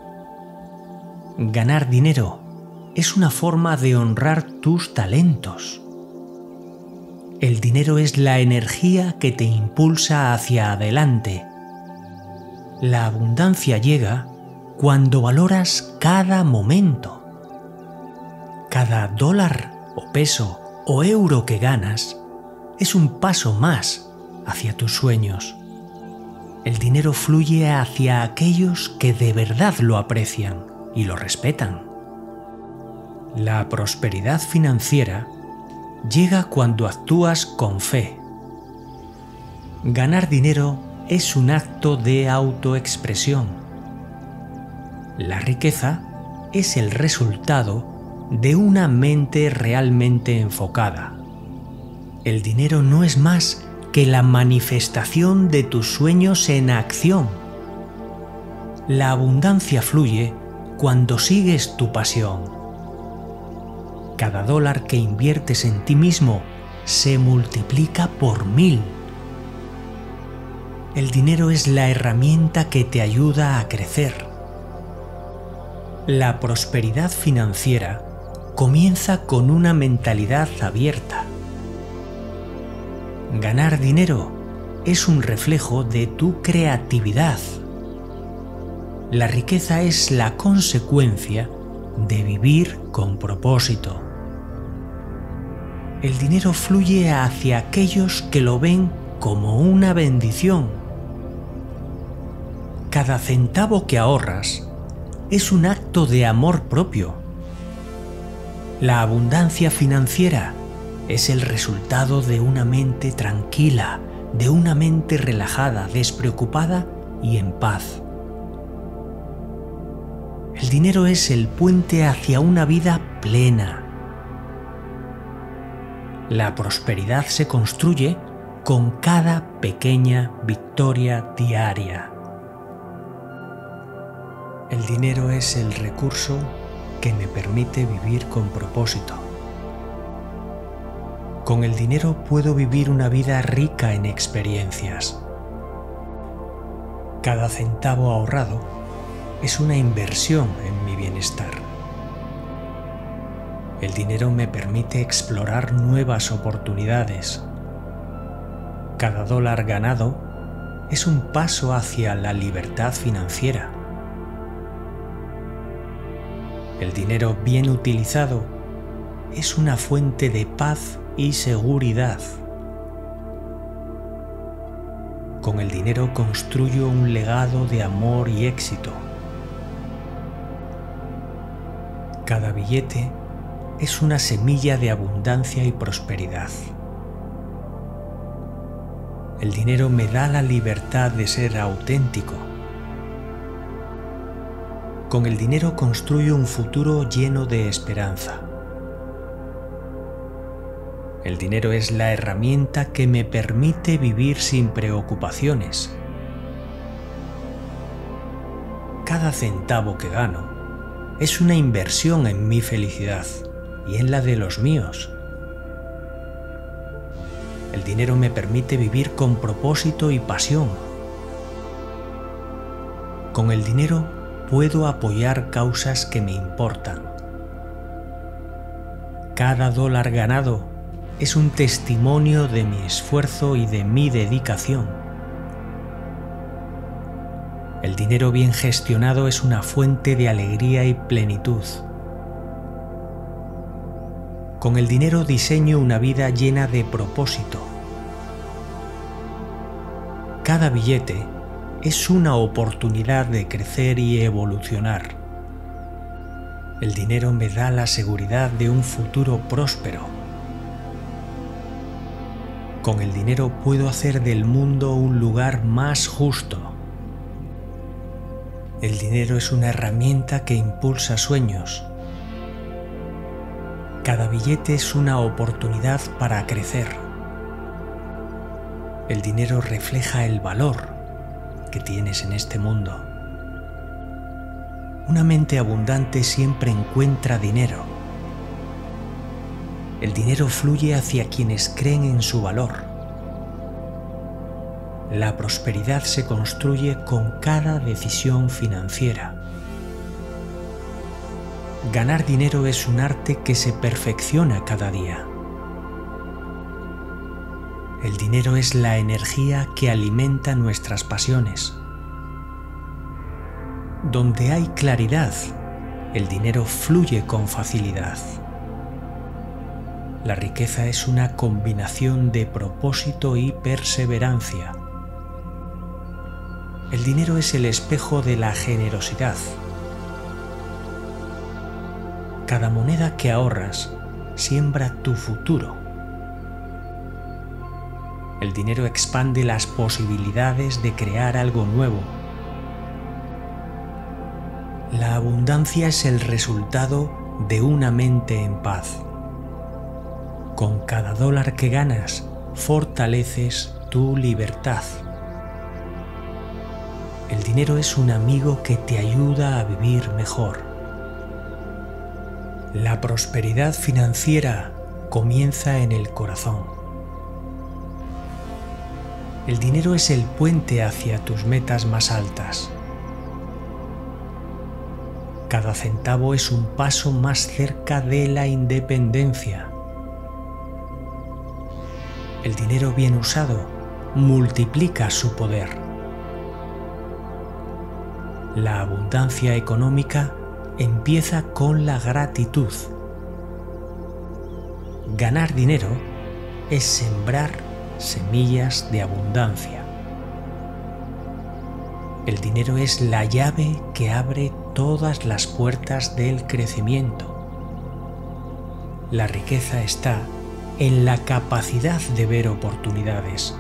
Ganar dinero es una forma de honrar tus talentos. El dinero es la energía que te impulsa hacia adelante. La abundancia llega cuando valoras cada momento. Cada dólar o peso o euro que ganas es un paso más hacia tus sueños. El dinero fluye hacia aquellos que de verdad lo aprecian y lo respetan. La prosperidad financiera llega cuando actúas con fe. Ganar dinero es un acto de autoexpresión. La riqueza es el resultado de una mente realmente enfocada. El dinero no es más que la manifestación de tus sueños en acción. La abundancia fluye cuando sigues tu pasión. Cada dólar que inviertes en ti mismo se multiplica por 1000. El dinero es la herramienta que te ayuda a crecer. La prosperidad financiera comienza con una mentalidad abierta. Ganar dinero es un reflejo de tu creatividad. La riqueza es la consecuencia de vivir con propósito. El dinero fluye hacia aquellos que lo ven como una bendición. Cada centavo que ahorras es un acto de amor propio. La abundancia financiera es el resultado de una mente tranquila, de una mente relajada, despreocupada y en paz. El dinero es el puente hacia una vida plena. La prosperidad se construye con cada pequeña victoria diaria. El dinero es el recurso que me permite vivir con propósito. Con el dinero puedo vivir una vida rica en experiencias. Cada centavo ahorrado es una inversión en mi bienestar. El dinero me permite explorar nuevas oportunidades. Cada dólar ganado es un paso hacia la libertad financiera. El dinero bien utilizado es una fuente de paz y seguridad. Con el dinero construyo un legado de amor y éxito. Cada billete es una semilla de abundancia y prosperidad. El dinero me da la libertad de ser auténtico. Con el dinero construyo un futuro lleno de esperanza. El dinero es la herramienta que me permite vivir sin preocupaciones. Cada centavo que gano es una inversión en mi felicidad y en la de los míos. El dinero me permite vivir con propósito y pasión. Con el dinero puedo apoyar causas que me importan. Cada dólar ganado es un testimonio de mi esfuerzo y de mi dedicación. El dinero bien gestionado es una fuente de alegría y plenitud. Con el dinero diseño una vida llena de propósito. Cada billete es una oportunidad de crecer y evolucionar. El dinero me da la seguridad de un futuro próspero. Con el dinero puedo hacer del mundo un lugar más justo. El dinero es una herramienta que impulsa sueños. Cada billete es una oportunidad para crecer. El dinero refleja el valor que tienes en este mundo. Una mente abundante siempre encuentra dinero. El dinero fluye hacia quienes creen en su valor. La prosperidad se construye con cada decisión financiera. Ganar dinero es un arte que se perfecciona cada día. El dinero es la energía que alimenta nuestras pasiones. Donde hay claridad, el dinero fluye con facilidad. La riqueza es una combinación de propósito y perseverancia. El dinero es el espejo de la generosidad. Cada moneda que ahorras siembra tu futuro. El dinero expande las posibilidades de crear algo nuevo. La abundancia es el resultado de una mente en paz. Con cada dólar que ganas, fortaleces tu libertad. El dinero es un amigo que te ayuda a vivir mejor. La prosperidad financiera comienza en el corazón. El dinero es el puente hacia tus metas más altas. Cada centavo es un paso más cerca de la independencia. El dinero bien usado multiplica su poder. La abundancia económica empieza con la gratitud. Ganar dinero es sembrar semillas de abundancia. El dinero es la llave que abre todas las puertas del crecimiento. La riqueza está en la capacidad de ver oportunidades.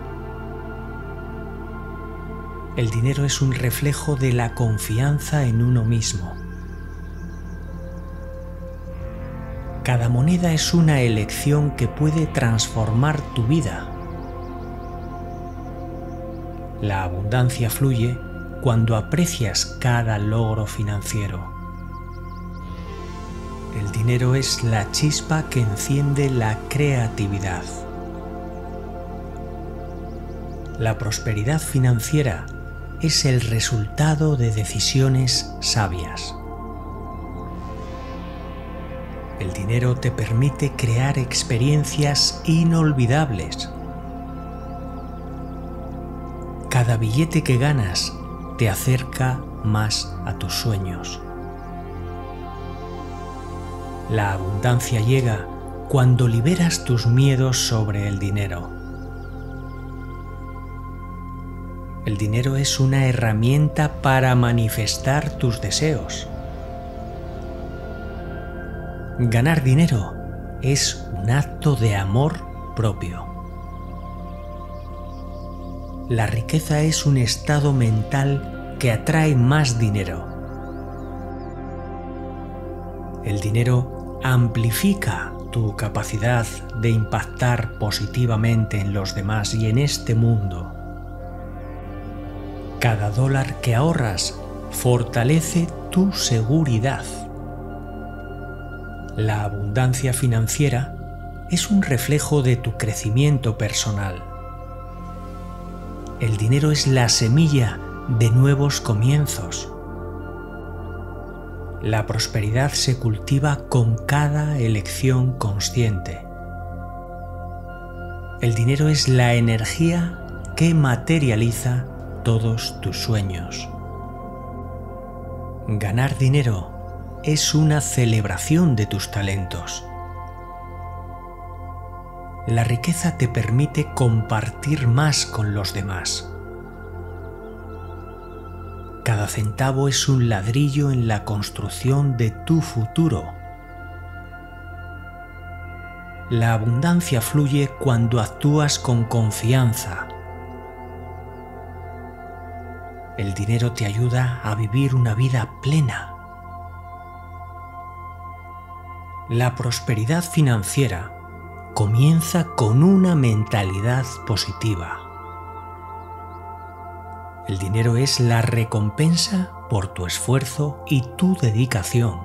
El dinero es un reflejo de la confianza en uno mismo. Cada moneda es una elección que puede transformar tu vida. La abundancia fluye cuando aprecias cada logro financiero. El dinero es la chispa que enciende la creatividad. La prosperidad financiera es el resultado de decisiones sabias. El dinero te permite crear experiencias inolvidables. Cada billete que ganas te acerca más a tus sueños. La abundancia llega cuando liberas tus miedos sobre el dinero. El dinero es una herramienta para manifestar tus deseos. Ganar dinero es un acto de amor propio. La riqueza es un estado mental que atrae más dinero. El dinero amplifica tu capacidad de impactar positivamente en los demás y en este mundo. Cada dólar que ahorras fortalece tu seguridad. La abundancia financiera es un reflejo de tu crecimiento personal. El dinero es la semilla de nuevos comienzos. La prosperidad se cultiva con cada elección consciente. El dinero es la energía que materializa todos tus sueños. Ganar dinero es una celebración de tus talentos. La riqueza te permite compartir más con los demás. Cada centavo es un ladrillo en la construcción de tu futuro. La abundancia fluye cuando actúas con confianza. El dinero te ayuda a vivir una vida plena. La prosperidad financiera comienza con una mentalidad positiva. El dinero es la recompensa por tu esfuerzo y tu dedicación.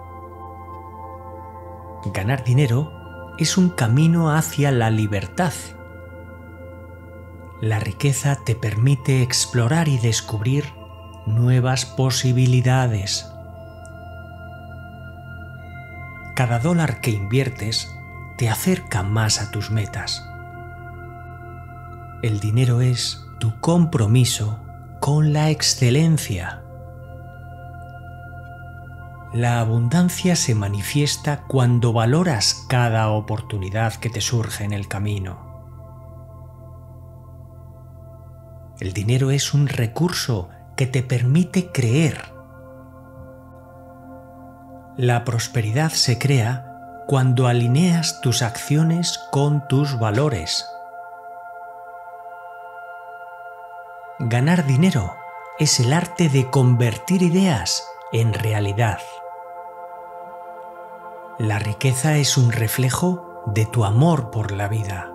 Ganar dinero es un camino hacia la libertad. La riqueza te permite explorar y descubrir nuevas posibilidades. Cada dólar que inviertes te acerca más a tus metas. El dinero es tu compromiso con la excelencia. La abundancia se manifiesta cuando valoras cada oportunidad que te surge en el camino. El dinero es un recurso que te permite creer. La prosperidad se crea cuando alineas tus acciones con tus valores. Ganar dinero es el arte de convertir ideas en realidad. La riqueza es un reflejo de tu amor por la vida.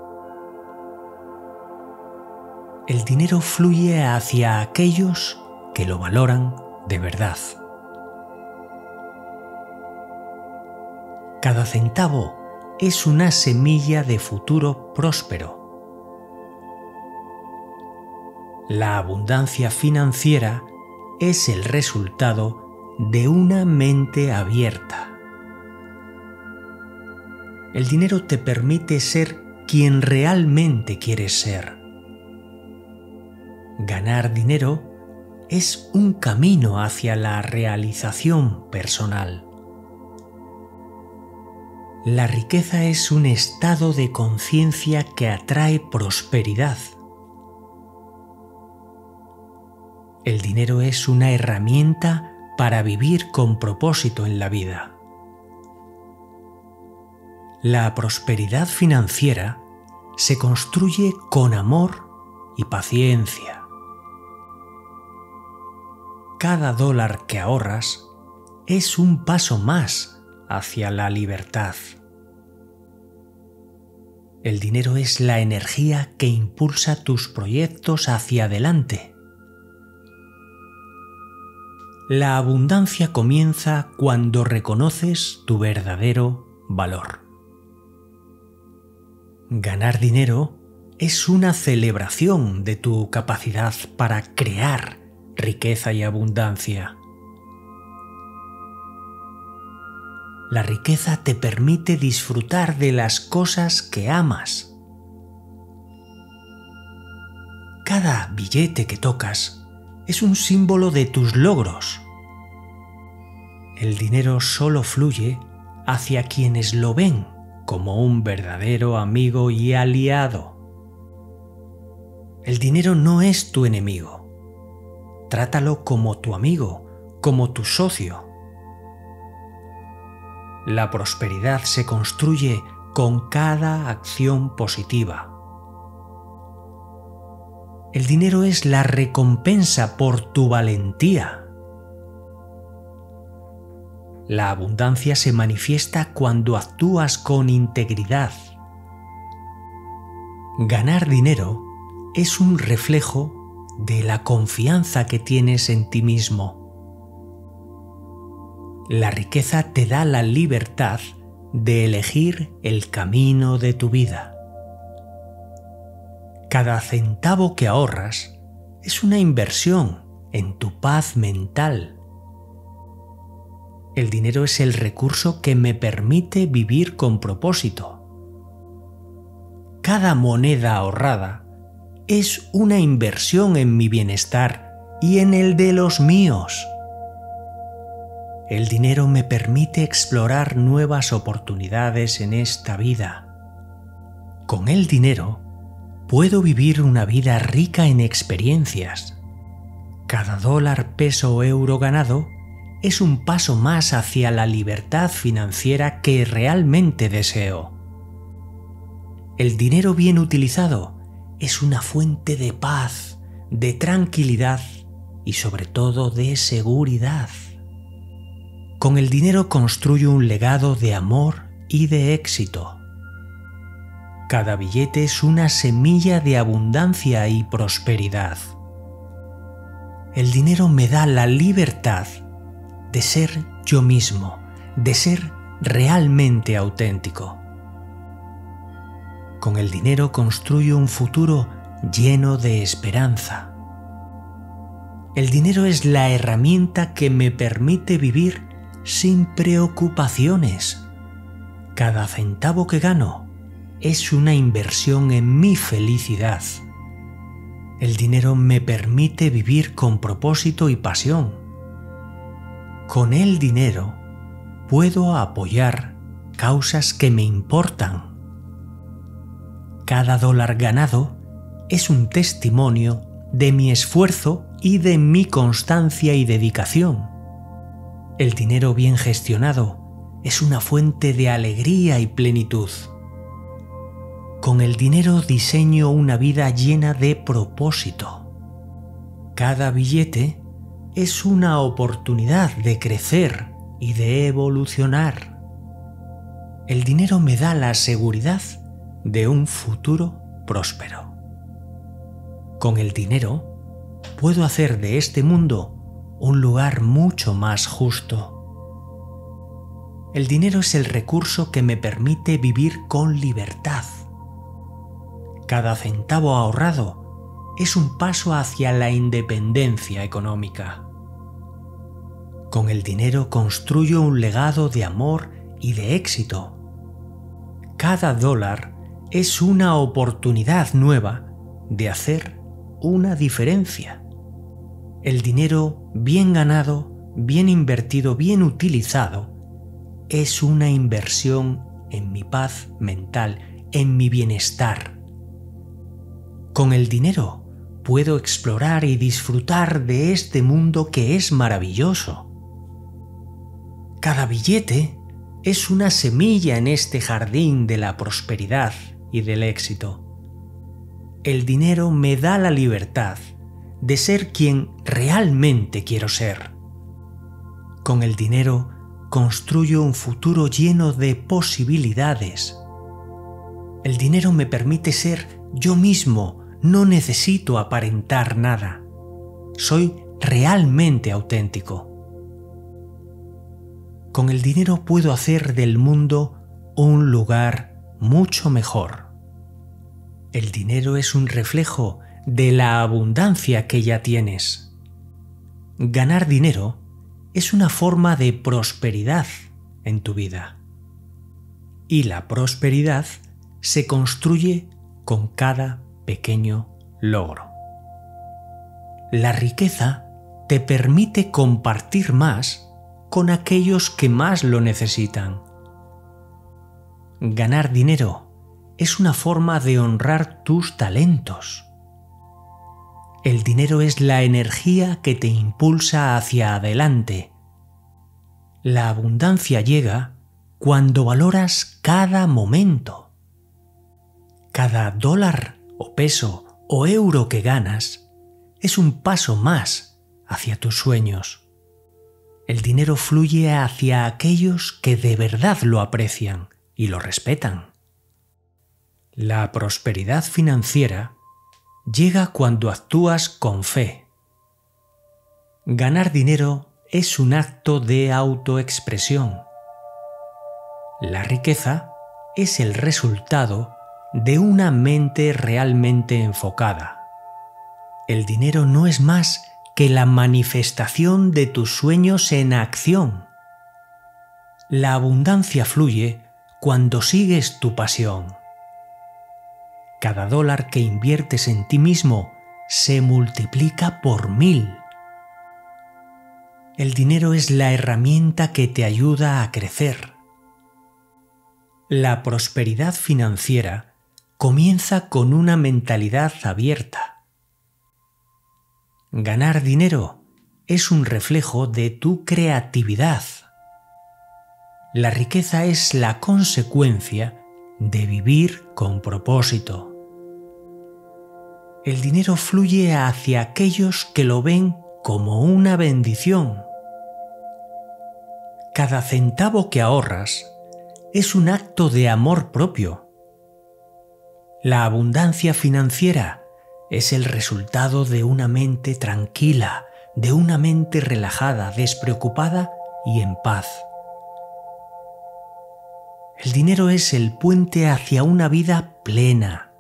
El dinero fluye hacia aquellos que lo valoran de verdad. Cada centavo es una semilla de futuro próspero. La abundancia financiera es el resultado de una mente abierta. El dinero te permite ser quien realmente quieres ser. Ganar dinero es un camino hacia la realización personal. La riqueza es un estado de conciencia que atrae prosperidad. El dinero es una herramienta para vivir con propósito en la vida. La prosperidad financiera se construye con amor y paciencia. Cada dólar que ahorras es un paso más hacia la libertad. El dinero es la energía que impulsa tus proyectos hacia adelante. La abundancia comienza cuando reconoces tu verdadero valor. Ganar dinero es una celebración de tu capacidad para crear riqueza y abundancia. La riqueza te permite disfrutar de las cosas que amas. Cada billete que tocas es un símbolo de tus logros. El dinero solo fluye hacia quienes lo ven como un verdadero amigo y aliado. El dinero no es tu enemigo. Trátalo como tu amigo, como tu socio. La prosperidad se construye con cada acción positiva. El dinero es la recompensa por tu valentía. La abundancia se manifiesta cuando actúas con integridad. Ganar dinero es un reflejo de la confianza que tienes en ti mismo. La riqueza te da la libertad de elegir el camino de tu vida. Cada centavo que ahorras es una inversión en tu paz mental. El dinero es el recurso que me permite vivir con propósito. Cada moneda ahorrada es una inversión en mi bienestar y en el de los míos. El dinero me permite explorar nuevas oportunidades en esta vida. Con el dinero puedo vivir una vida rica en experiencias. Cada dólar, peso o euro ganado es un paso más hacia la libertad financiera que realmente deseo. El dinero bien utilizado es una fuente de paz, de tranquilidad y sobre todo de seguridad. Con el dinero construyo un legado de amor y de éxito. Cada billete es una semilla de abundancia y prosperidad. El dinero me da la libertad de ser yo mismo, de ser realmente auténtico. Con el dinero construyo un futuro lleno de esperanza. El dinero es la herramienta que me permite vivir sin preocupaciones. Cada centavo que gano es una inversión en mi felicidad. El dinero me permite vivir con propósito y pasión. Con el dinero puedo apoyar causas que me importan. Cada dólar ganado es un testimonio de mi esfuerzo y de mi constancia y dedicación. El dinero bien gestionado es una fuente de alegría y plenitud. Con el dinero diseño una vida llena de propósito. Cada billete es una oportunidad de crecer y de evolucionar. El dinero me da la seguridad de un futuro próspero. Con el dinero puedo hacer de este mundo un lugar mucho más justo. El dinero es el recurso que me permite vivir con libertad. Cada centavo ahorrado es un paso hacia la independencia económica. Con el dinero construyo un legado de amor y de éxito. Cada dólar es una oportunidad nueva de hacer una diferencia. El dinero bien ganado, bien invertido, bien utilizado, es una inversión en mi paz mental, en mi bienestar. Con el dinero puedo explorar y disfrutar de este mundo que es maravilloso. Cada billete es una semilla en este jardín de la prosperidad y del éxito. El dinero me da la libertad de ser quien realmente quiero ser. Con el dinero construyo un futuro lleno de posibilidades. El dinero me permite ser yo mismo, no necesito aparentar nada. Soy realmente auténtico. Con el dinero puedo hacer del mundo un lugar mucho mejor. El dinero es un reflejo de la abundancia que ya tienes. Ganar dinero es una forma de prosperidad en tu vida. Y la prosperidad se construye con cada pequeño logro. La riqueza te permite compartir más con aquellos que más lo necesitan. Ganar dinero es una forma de honrar tus talentos. El dinero es la energía que te impulsa hacia adelante. La abundancia llega cuando valoras cada momento. Cada dólar o peso o euro que ganas es un paso más hacia tus sueños. El dinero fluye hacia aquellos que de verdad lo aprecian y lo respetan. La prosperidad financiera llega cuando actúas con fe. Ganar dinero es un acto de autoexpresión. La riqueza es el resultado de una mente realmente enfocada. El dinero no es más que la manifestación de tus sueños en acción. La abundancia fluye cuando sigues tu pasión. Cada dólar que inviertes en ti mismo se multiplica por 1000. El dinero es la herramienta que te ayuda a crecer. La prosperidad financiera comienza con una mentalidad abierta. Ganar dinero es un reflejo de tu creatividad. La riqueza es la consecuencia de vivir con propósito. El dinero fluye hacia aquellos que lo ven como una bendición. Cada centavo que ahorras es un acto de amor propio. La abundancia financiera es el resultado de una mente tranquila, de una mente relajada, despreocupada y en paz. El dinero es el puente hacia una vida plena.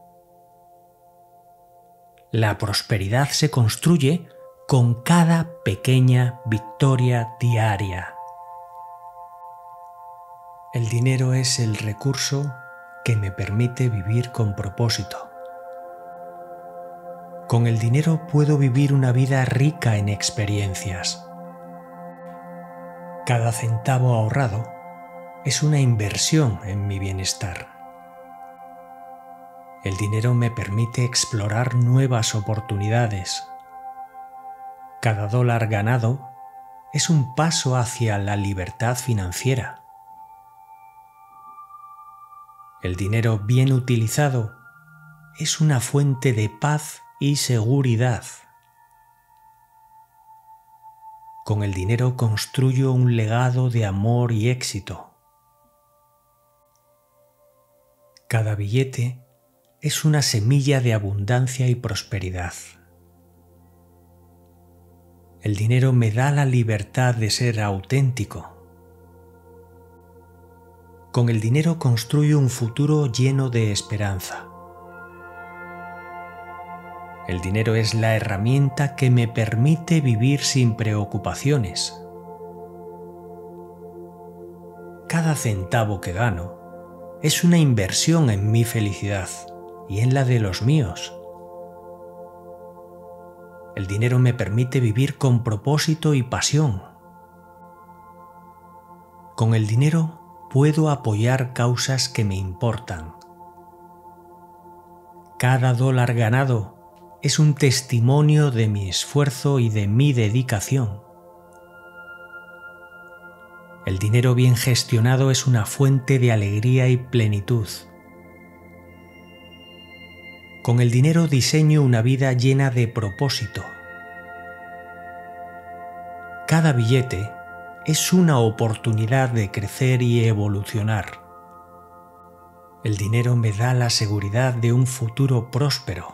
La prosperidad se construye con cada pequeña victoria diaria. El dinero es el recurso que me permite vivir con propósito. Con el dinero puedo vivir una vida rica en experiencias. Cada centavo ahorrado es una inversión en mi bienestar. El dinero me permite explorar nuevas oportunidades. Cada dólar ganado es un paso hacia la libertad financiera. El dinero bien utilizado es una fuente de paz y seguridad. Con el dinero construyo un legado de amor y éxito. Cada billete es una semilla de abundancia y prosperidad. El dinero me da la libertad de ser auténtico. Con el dinero construyo un futuro lleno de esperanza. El dinero es la herramienta que me permite vivir sin preocupaciones. Cada centavo que gano es una inversión en mi felicidad y en la de los míos. El dinero me permite vivir con propósito y pasión. Con el dinero puedo apoyar causas que me importan. Cada dólar ganado es un testimonio de mi esfuerzo y de mi dedicación. El dinero bien gestionado es una fuente de alegría y plenitud. Con el dinero diseño una vida llena de propósito. Cada billete es una oportunidad de crecer y evolucionar. El dinero me da la seguridad de un futuro próspero.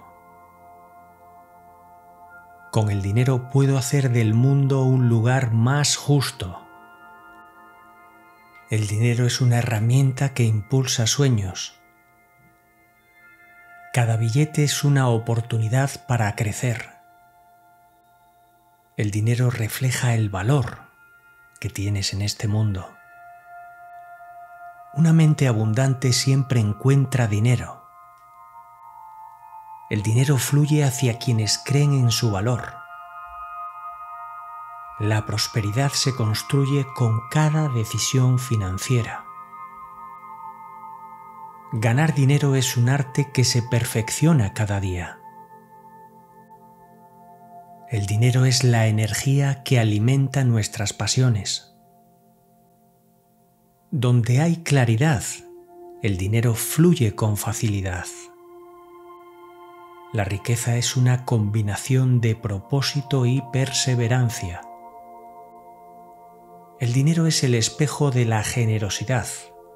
Con el dinero puedo hacer del mundo un lugar más justo. El dinero es una herramienta que impulsa sueños. Cada billete es una oportunidad para crecer. El dinero refleja el valor que tienes en este mundo. Una mente abundante siempre encuentra dinero. El dinero fluye hacia quienes creen en su valor. La prosperidad se construye con cada decisión financiera. Ganar dinero es un arte que se perfecciona cada día. El dinero es la energía que alimenta nuestras pasiones. Donde hay claridad, el dinero fluye con facilidad. La riqueza es una combinación de propósito y perseverancia. El dinero es el espejo de la generosidad.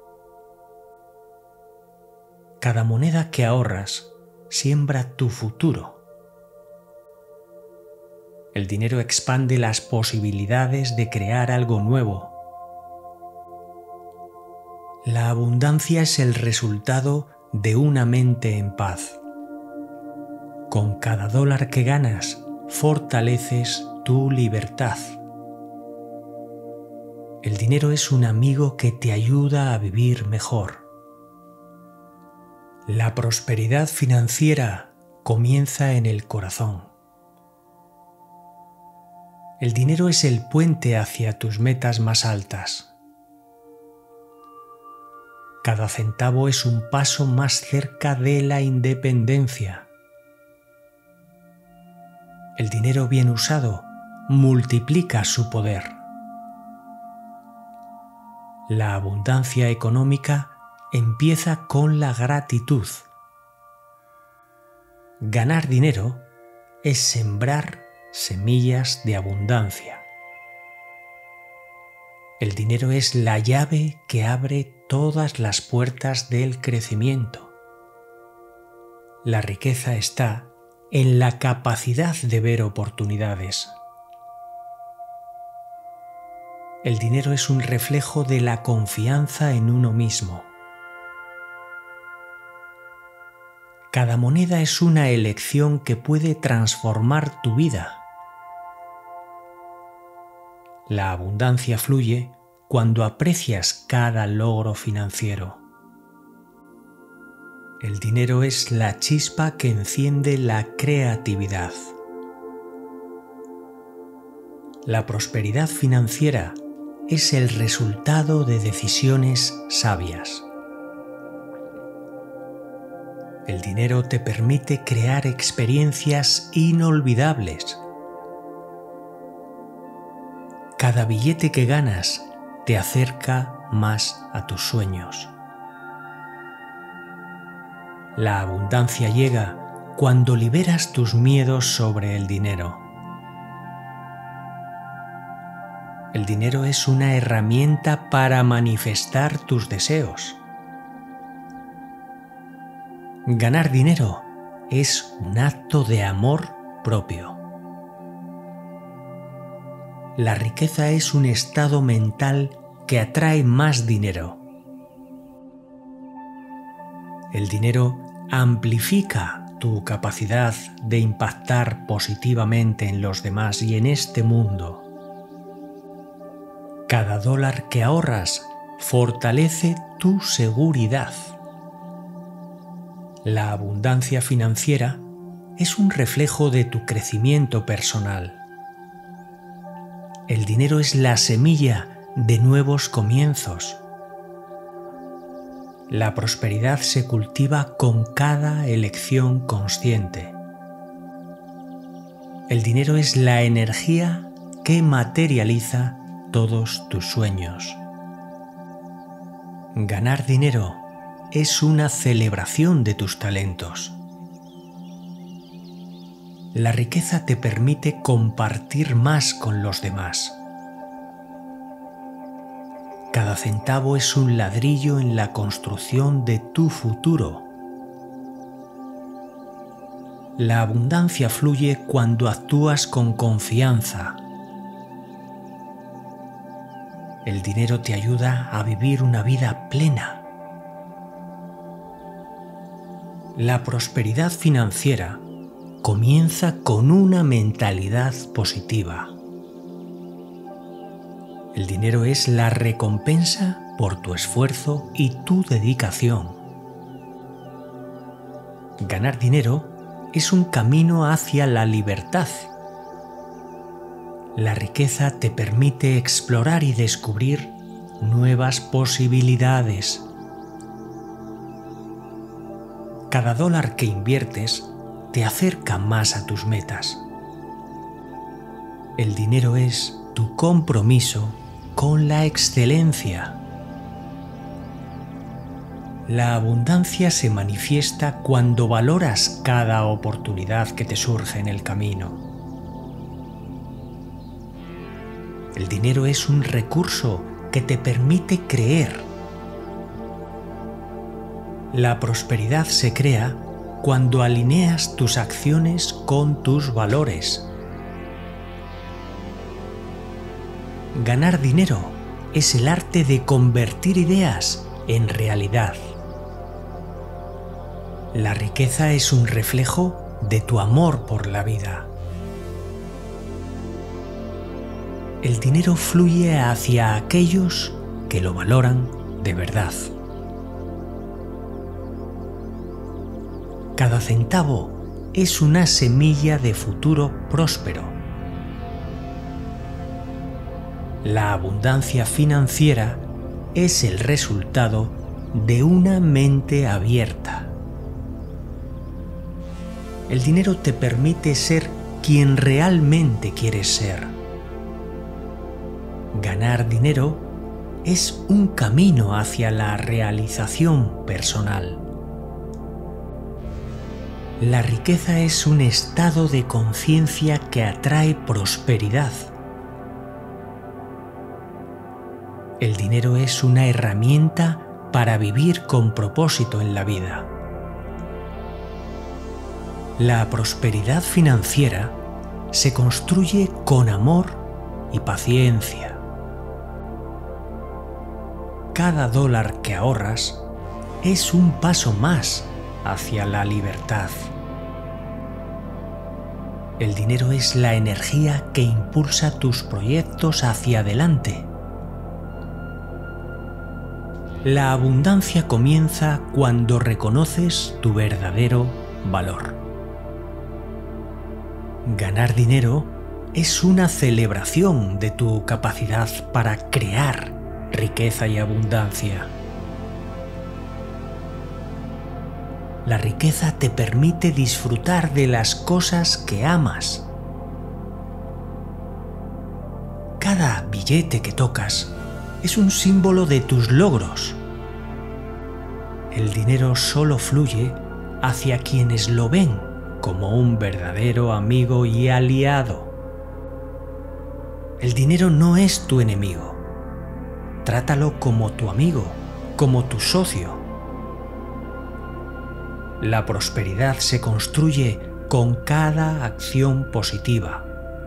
Cada moneda que ahorras siembra tu futuro. El dinero expande las posibilidades de crear algo nuevo. La abundancia es el resultado de una mente en paz. Con cada dólar que ganas, fortaleces tu libertad. El dinero es un amigo que te ayuda a vivir mejor. La prosperidad financiera comienza en el corazón. El dinero es el puente hacia tus metas más altas. Cada centavo es un paso más cerca de la independencia. El dinero bien usado multiplica su poder. La abundancia económica empieza con la gratitud. Ganar dinero es sembrar semillas de abundancia. El dinero es la llave que abre todas las puertas del crecimiento. La riqueza está en la capacidad de ver oportunidades. El dinero es un reflejo de la confianza en uno mismo. Cada moneda es una elección que puede transformar tu vida. La abundancia fluye cuando aprecias cada logro financiero. El dinero es la chispa que enciende la creatividad. La prosperidad financiera es el resultado de decisiones sabias. El dinero te permite crear experiencias inolvidables. Cada billete que ganas te acerca más a tus sueños. La abundancia llega cuando liberas tus miedos sobre el dinero. El dinero es una herramienta para manifestar tus deseos. Ganar dinero es un acto de amor propio. La riqueza es un estado mental que atrae más dinero. El dinero amplifica tu capacidad de impactar positivamente en los demás y en este mundo. Cada dólar que ahorras fortalece tu seguridad. La abundancia financiera es un reflejo de tu crecimiento personal. El dinero es la semilla de nuevos comienzos. La prosperidad se cultiva con cada elección consciente. El dinero es la energía que materializa todos tus sueños. Ganar dinero es una celebración de tus talentos. La riqueza te permite compartir más con los demás. Cada centavo es un ladrillo en la construcción de tu futuro. La abundancia fluye cuando actúas con confianza. El dinero te ayuda a vivir una vida plena. La prosperidad financiera comienza con una mentalidad positiva. El dinero es la recompensa por tu esfuerzo y tu dedicación. Ganar dinero es un camino hacia la libertad. La riqueza te permite explorar y descubrir nuevas posibilidades. Cada dólar que inviertes te acerca más a tus metas. El dinero es tu compromiso con la excelencia. La abundancia se manifiesta cuando valoras cada oportunidad que te surge en el camino. El dinero es un recurso que te permite creer. La prosperidad se crea cuando alineas tus acciones con tus valores. Ganar dinero es el arte de convertir ideas en realidad. La riqueza es un reflejo de tu amor por la vida. El dinero fluye hacia aquellos que lo valoran de verdad. Cada centavo es una semilla de futuro próspero. La abundancia financiera es el resultado de una mente abierta. El dinero te permite ser quien realmente quieres ser. Ganar dinero es un camino hacia la realización personal. La riqueza es un estado de conciencia que atrae prosperidad. El dinero es una herramienta para vivir con propósito en la vida. La prosperidad financiera se construye con amor y paciencia. Cada dólar que ahorras es un paso más hacia la libertad. El dinero es la energía que impulsa tus proyectos hacia adelante. La abundancia comienza cuando reconoces tu verdadero valor. Ganar dinero es una celebración de tu capacidad para crear riqueza y abundancia. La riqueza te permite disfrutar de las cosas que amas. Cada billete que tocas es un símbolo de tus logros. El dinero solo fluye hacia quienes lo ven como un verdadero amigo y aliado. El dinero no es tu enemigo. Trátalo como tu amigo, como tu socio. La prosperidad se construye con cada acción positiva.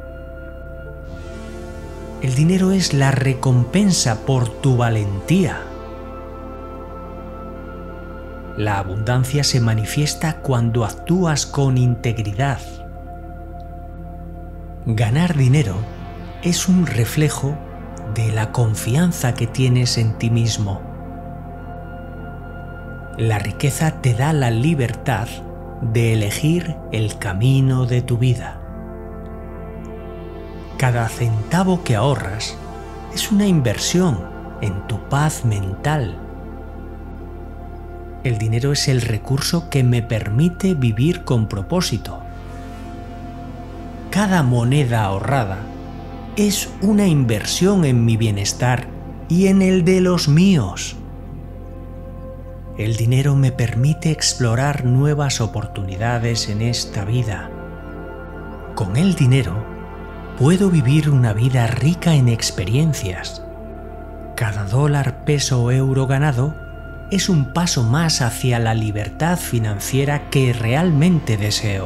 El dinero es la recompensa por tu valentía. La abundancia se manifiesta cuando actúas con integridad. Ganar dinero es un reflejo de la confianza que tienes en ti mismo. La riqueza te da la libertad de elegir el camino de tu vida. Cada centavo que ahorras es una inversión en tu paz mental. El dinero es el recurso que me permite vivir con propósito. Cada moneda ahorrada es una inversión en mi bienestar y en el de los míos. El dinero me permite explorar nuevas oportunidades en esta vida. Con el dinero puedo vivir una vida rica en experiencias. Cada dólar, peso o euro ganado es un paso más hacia la libertad financiera que realmente deseo.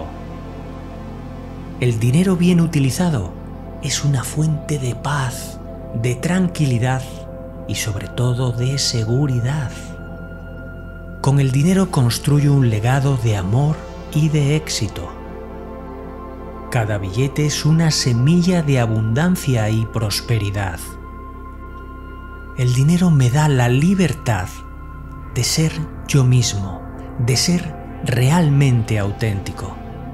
El dinero bien utilizado es una fuente de paz, de tranquilidad y sobre todo de seguridad. Con el dinero construyo un legado de amor y de éxito. Cada billete es una semilla de abundancia y prosperidad. El dinero me da la libertad de ser yo mismo, de ser realmente auténtico.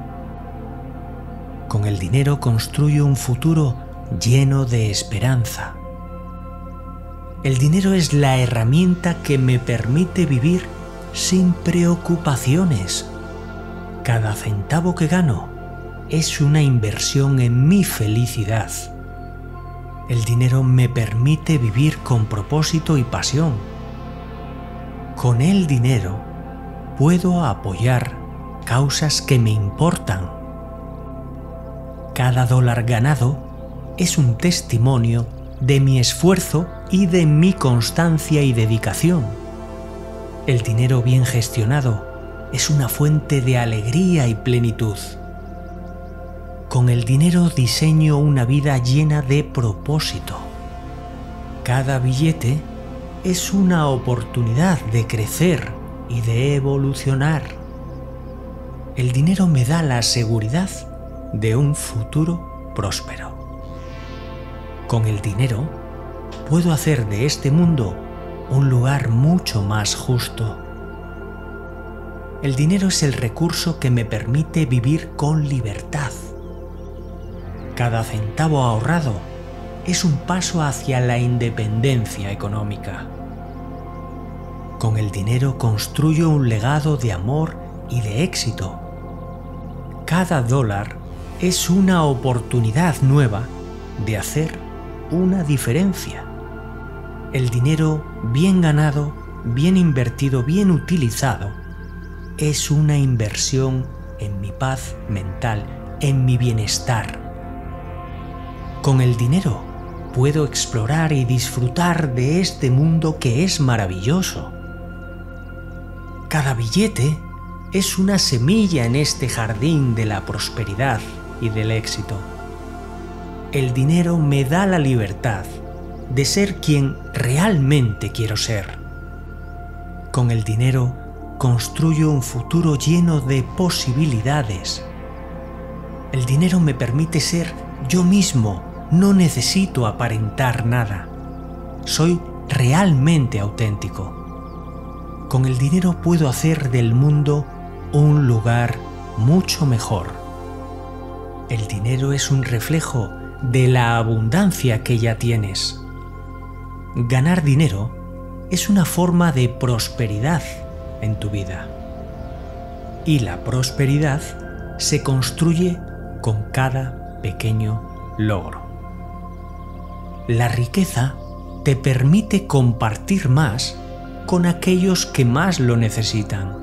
Con el dinero construyo un futuro lleno de esperanza. El dinero es la herramienta que me permite vivir sin preocupaciones. Cada centavo que gano es una inversión en mi felicidad. El dinero me permite vivir con propósito y pasión. Con el dinero puedo apoyar causas que me importan. Cada dólar ganado es un testimonio de mi esfuerzo y de mi constancia y dedicación. El dinero bien gestionado es una fuente de alegría y plenitud. Con el dinero diseño una vida llena de propósito. Cada billete es una oportunidad de crecer y de evolucionar. El dinero me da la seguridad de un futuro próspero. Con el dinero puedo hacer de este mundo un lugar mucho más justo. El dinero es el recurso que me permite vivir con libertad. Cada centavo ahorrado es un paso hacia la independencia económica. Con el dinero construyo un legado de amor y de éxito. Cada dólar es una oportunidad nueva de hacer una diferencia. El dinero bien ganado, bien invertido, bien utilizado, es una inversión en mi paz mental, en mi bienestar. Con el dinero puedo explorar y disfrutar de este mundo que es maravilloso. Cada billete es una semilla en este jardín de la prosperidad y del éxito. El dinero me da la libertad de ser quien realmente quiero ser. Con el dinero construyo un futuro lleno de posibilidades. El dinero me permite ser yo mismo, no necesito aparentar nada. Soy realmente auténtico. Con el dinero puedo hacer del mundo un lugar mucho mejor. El dinero es un reflejo de la abundancia que ya tienes. Ganar dinero es una forma de prosperidad en tu vida. Y la prosperidad se construye con cada pequeño logro. La riqueza te permite compartir más con aquellos que más lo necesitan.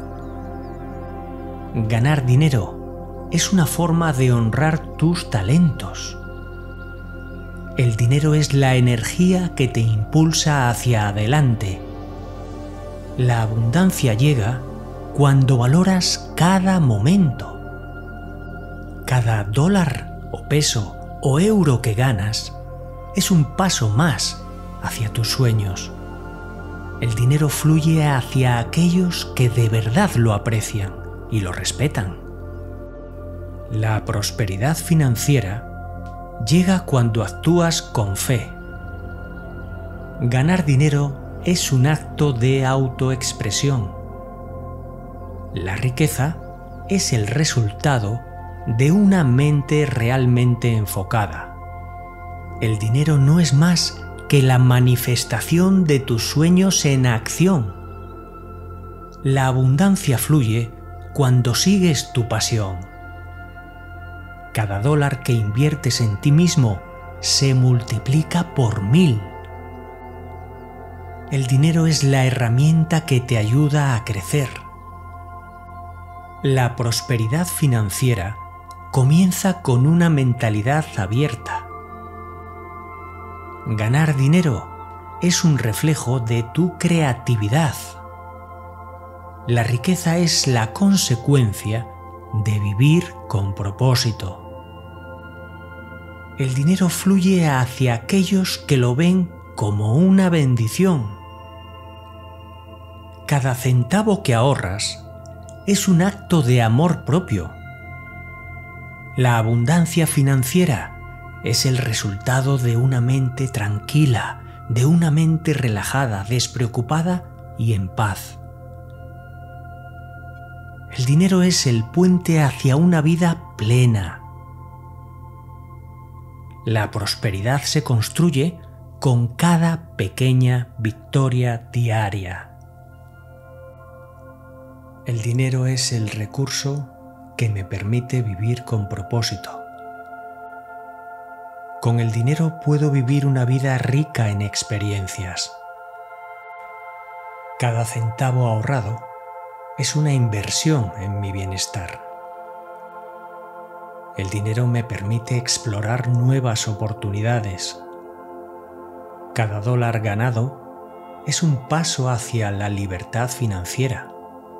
Ganar dinero es una forma de honrar tus talentos. El dinero es la energía que te impulsa hacia adelante. La abundancia llega cuando valoras cada momento. Cada dólar o peso o euro que ganas es un paso más hacia tus sueños. El dinero fluye hacia aquellos que de verdad lo aprecian y lo respetan. La prosperidad financiera llega cuando actúas con fe. Ganar dinero es un acto de autoexpresión. La riqueza es el resultado de una mente realmente enfocada. El dinero no es más que la manifestación de tus sueños en acción. La abundancia fluye cuando sigues tu pasión. Cada dólar que inviertes en ti mismo se multiplica por 1000. El dinero es la herramienta que te ayuda a crecer. La prosperidad financiera comienza con una mentalidad abierta. Ganar dinero es un reflejo de tu creatividad. La riqueza es la consecuencia de vivir con propósito. El dinero fluye hacia aquellos que lo ven como una bendición. Cada centavo que ahorras es un acto de amor propio. La abundancia financiera es el resultado de una mente tranquila, de una mente relajada, despreocupada y en paz. El dinero es el puente hacia una vida plena. La prosperidad se construye con cada pequeña victoria diaria. El dinero es el recurso que me permite vivir con propósito. Con el dinero puedo vivir una vida rica en experiencias. Cada centavo ahorrado es una inversión en mi bienestar. El dinero me permite explorar nuevas oportunidades. Cada dólar ganado es un paso hacia la libertad financiera.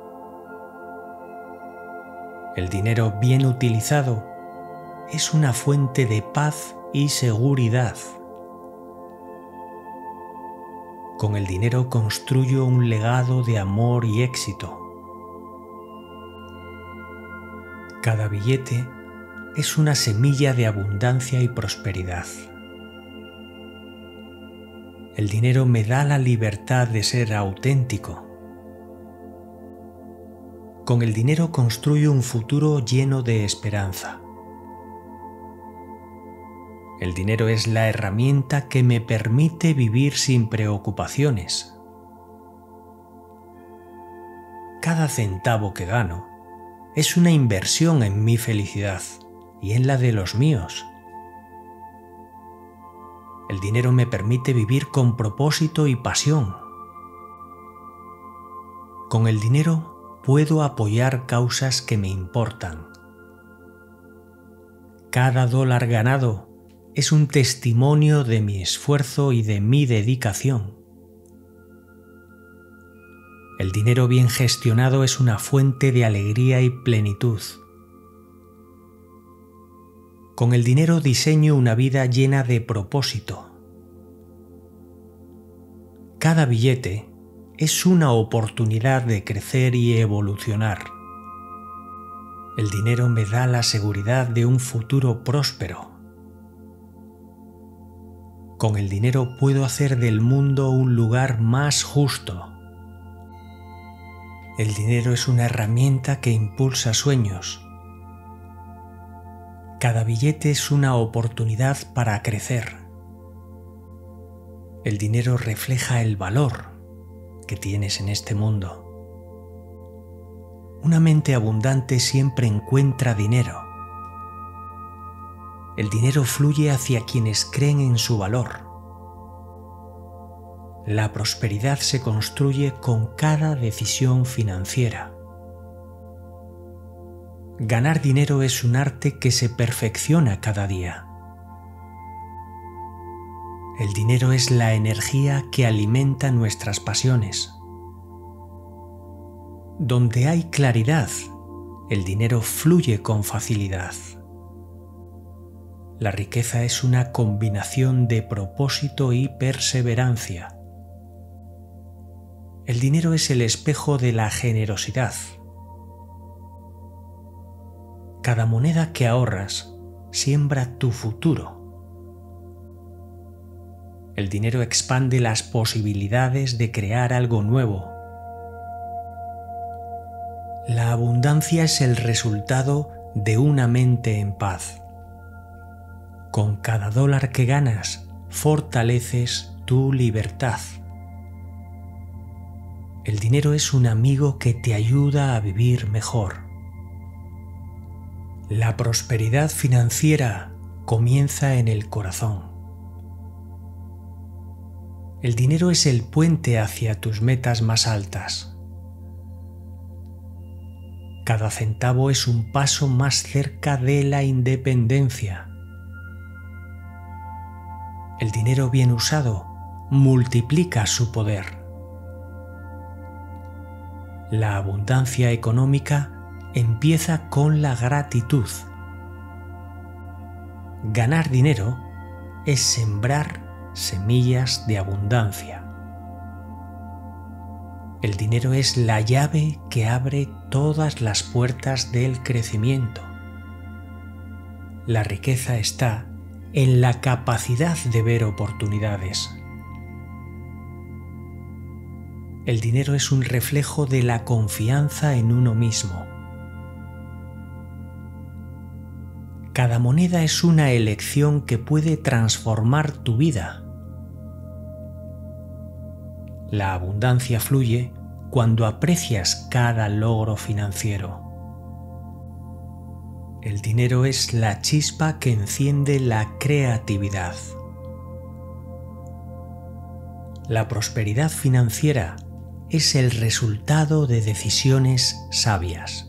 El dinero bien utilizado es una fuente de paz y seguridad. Con el dinero construyo un legado de amor y éxito. Cada billete es una semilla de abundancia y prosperidad. El dinero me da la libertad de ser auténtico. Con el dinero construyo un futuro lleno de esperanza. El dinero es la herramienta que me permite vivir sin preocupaciones. Cada centavo que gano es una inversión en mi felicidad y en la de los míos. El dinero me permite vivir con propósito y pasión. Con el dinero puedo apoyar causas que me importan. Cada dólar ganado es un testimonio de mi esfuerzo y de mi dedicación. El dinero bien gestionado es una fuente de alegría y plenitud. Con el dinero diseño una vida llena de propósito. Cada billete es una oportunidad de crecer y evolucionar. El dinero me da la seguridad de un futuro próspero. Con el dinero puedo hacer del mundo un lugar más justo. El dinero es una herramienta que impulsa sueños. Cada billete es una oportunidad para crecer. El dinero refleja el valor que tienes en este mundo. Una mente abundante siempre encuentra dinero. El dinero fluye hacia quienes creen en su valor. La prosperidad se construye con cada decisión financiera. Ganar dinero es un arte que se perfecciona cada día. El dinero es la energía que alimenta nuestras pasiones. Donde hay claridad, el dinero fluye con facilidad. La riqueza es una combinación de propósito y perseverancia. El dinero es el espejo de la generosidad. Cada moneda que ahorras siembra tu futuro. El dinero expande las posibilidades de crear algo nuevo. La abundancia es el resultado de una mente en paz. Con cada dólar que ganas, fortaleces tu libertad. El dinero es un amigo que te ayuda a vivir mejor. La prosperidad financiera comienza en el corazón. El dinero es el puente hacia tus metas más altas. Cada centavo es un paso más cerca de la independencia. El dinero bien usado multiplica su poder. La abundancia económica empieza con la gratitud. Ganar dinero es sembrar semillas de abundancia. El dinero es la llave que abre todas las puertas del crecimiento. La riqueza está en la capacidad de ver oportunidades. El dinero es un reflejo de la confianza en uno mismo. Cada moneda es una elección que puede transformar tu vida. La abundancia fluye cuando aprecias cada logro financiero. El dinero es la chispa que enciende la creatividad. La prosperidad financiera es el resultado de decisiones sabias.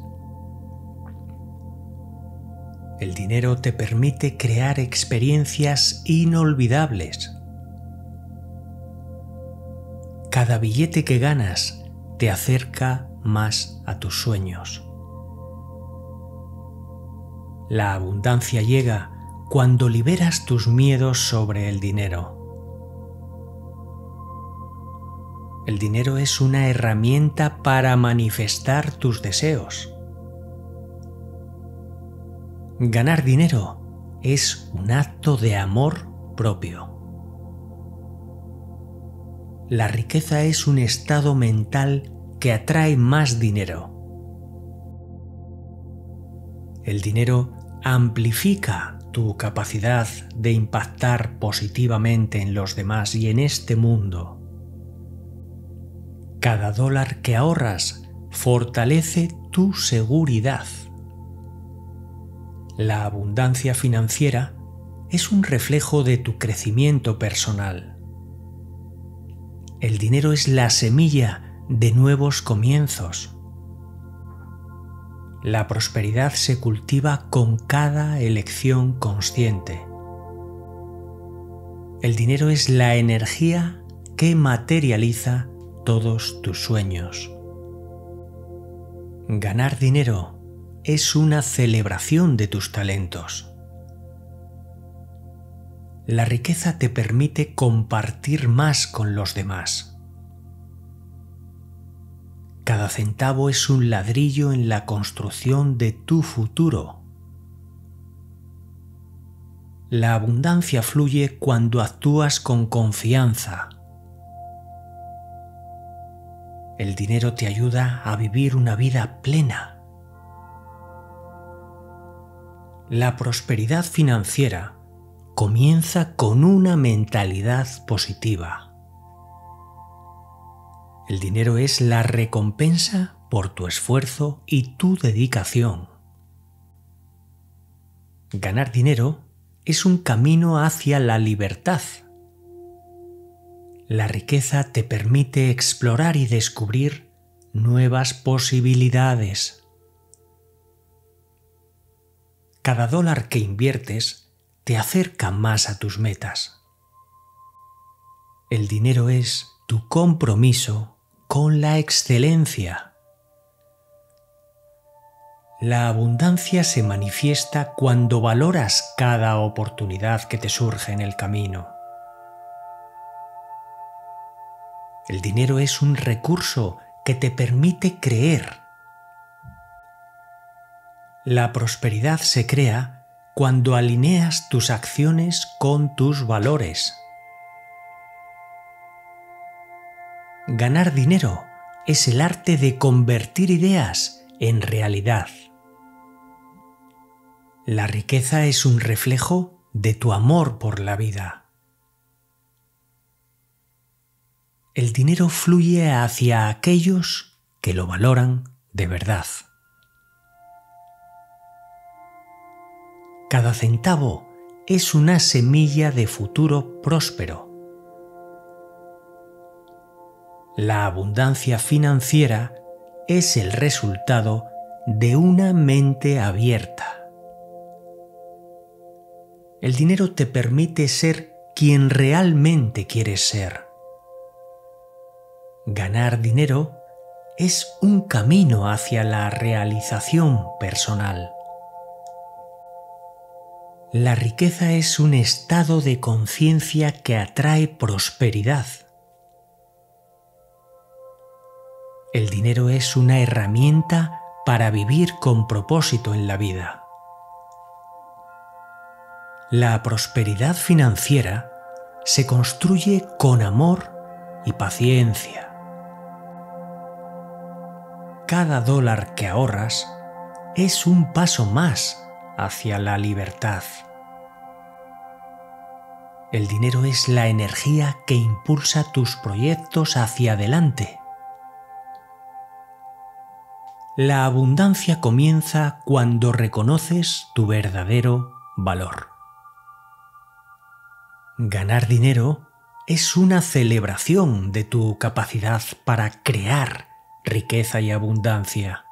El dinero te permite crear experiencias inolvidables. Cada billete que ganas te acerca más a tus sueños. La abundancia llega cuando liberas tus miedos sobre el dinero. El dinero es una herramienta para manifestar tus deseos. Ganar dinero es un acto de amor propio. La riqueza es un estado mental que atrae más dinero. El dinero amplifica tu capacidad de impactar positivamente en los demás y en este mundo. Cada dólar que ahorras fortalece tu seguridad. La abundancia financiera es un reflejo de tu crecimiento personal. El dinero es la semilla de nuevos comienzos. La prosperidad se cultiva con cada elección consciente. El dinero es la energía que materializa todos tus sueños. Ganar dinero es una celebración de tus talentos. La riqueza te permite compartir más con los demás. Cada centavo es un ladrillo en la construcción de tu futuro. La abundancia fluye cuando actúas con confianza. El dinero te ayuda a vivir una vida plena. La prosperidad financiera comienza con una mentalidad positiva. El dinero es la recompensa por tu esfuerzo y tu dedicación. Ganar dinero es un camino hacia la libertad. La riqueza te permite explorar y descubrir nuevas posibilidades. Cada dólar que inviertes te acerca más a tus metas. El dinero es tu compromiso con la excelencia. La abundancia se manifiesta cuando valoras cada oportunidad que te surge en el camino. El dinero es un recurso que te permite creer. La prosperidad se crea cuando alineas tus acciones con tus valores. Ganar dinero es el arte de convertir ideas en realidad. La riqueza es un reflejo de tu amor por la vida. El dinero fluye hacia aquellos que lo valoran de verdad. Cada centavo es una semilla de futuro próspero. La abundancia financiera es el resultado de una mente abierta. El dinero te permite ser quien realmente quieres ser. Ganar dinero es un camino hacia la realización personal. La riqueza es un estado de conciencia que atrae prosperidad. El dinero es una herramienta para vivir con propósito en la vida. La prosperidad financiera se construye con amor y paciencia. Cada dólar que ahorras es un paso más hacia la libertad. El dinero es la energía que impulsa tus proyectos hacia adelante. La abundancia comienza cuando reconoces tu verdadero valor. Ganar dinero es una celebración de tu capacidad para crear riqueza y abundancia.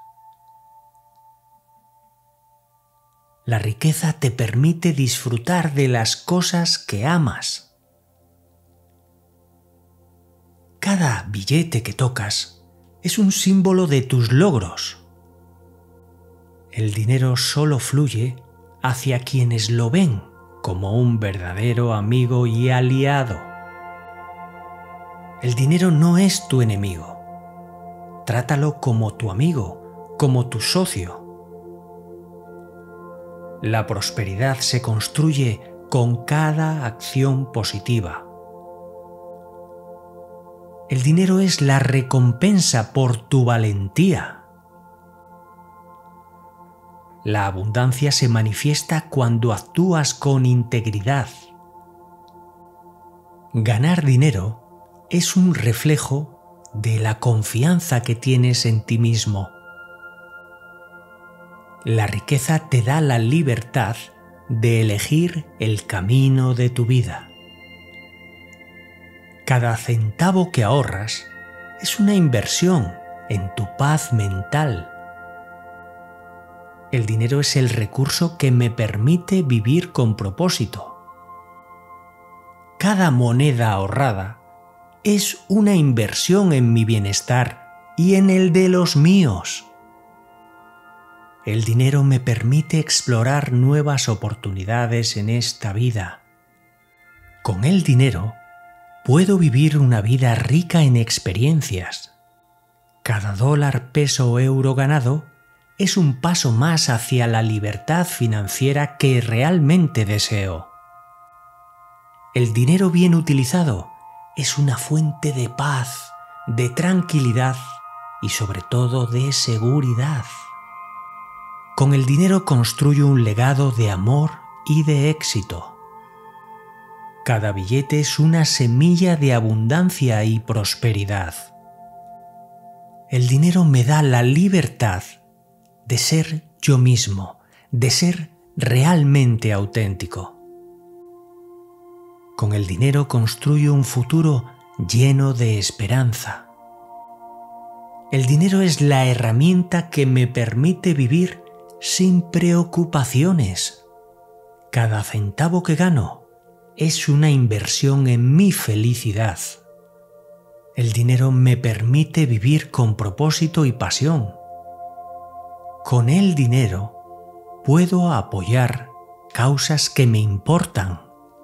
La riqueza te permite disfrutar de las cosas que amas. Cada billete que tocas es un símbolo de tus logros. El dinero solo fluye hacia quienes lo ven como un verdadero amigo y aliado. El dinero no es tu enemigo. Trátalo como tu amigo, como tu socio. La prosperidad se construye con cada acción positiva. El dinero es la recompensa por tu valentía. La abundancia se manifiesta cuando actúas con integridad. Ganar dinero es un reflejo de la confianza que tienes en ti mismo. La riqueza te da la libertad de elegir el camino de tu vida. Cada centavo que ahorras es una inversión en tu paz mental. El dinero es el recurso que me permite vivir con propósito. Cada moneda ahorrada es una inversión en mi bienestar y en el de los míos. El dinero me permite explorar nuevas oportunidades en esta vida. Con el dinero puedo vivir una vida rica en experiencias. Cada dólar, peso o euro ganado es un paso más hacia la libertad financiera que realmente deseo. El dinero bien utilizado es una fuente de paz, de tranquilidad y sobre todo de seguridad. Con el dinero construyo un legado de amor y de éxito. Cada billete es una semilla de abundancia y prosperidad. El dinero me da la libertad de ser yo mismo, de ser realmente auténtico. Con el dinero construyo un futuro lleno de esperanza. El dinero es la herramienta que me permite vivir sin preocupaciones. Cada centavo que gano es una inversión en mi felicidad. El dinero me permite vivir con propósito y pasión. Con el dinero puedo apoyar causas que me importan.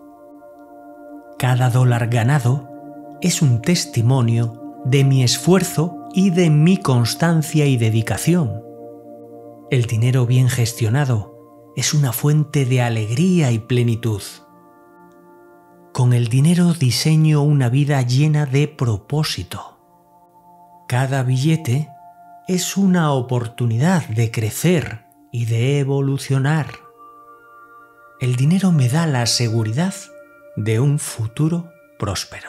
Cada dólar ganado es un testimonio de mi esfuerzo y de mi constancia y dedicación. El dinero bien gestionado es una fuente de alegría y plenitud. Con el dinero diseño una vida llena de propósito. Cada billete es una oportunidad de crecer y de evolucionar. El dinero me da la seguridad de un futuro próspero.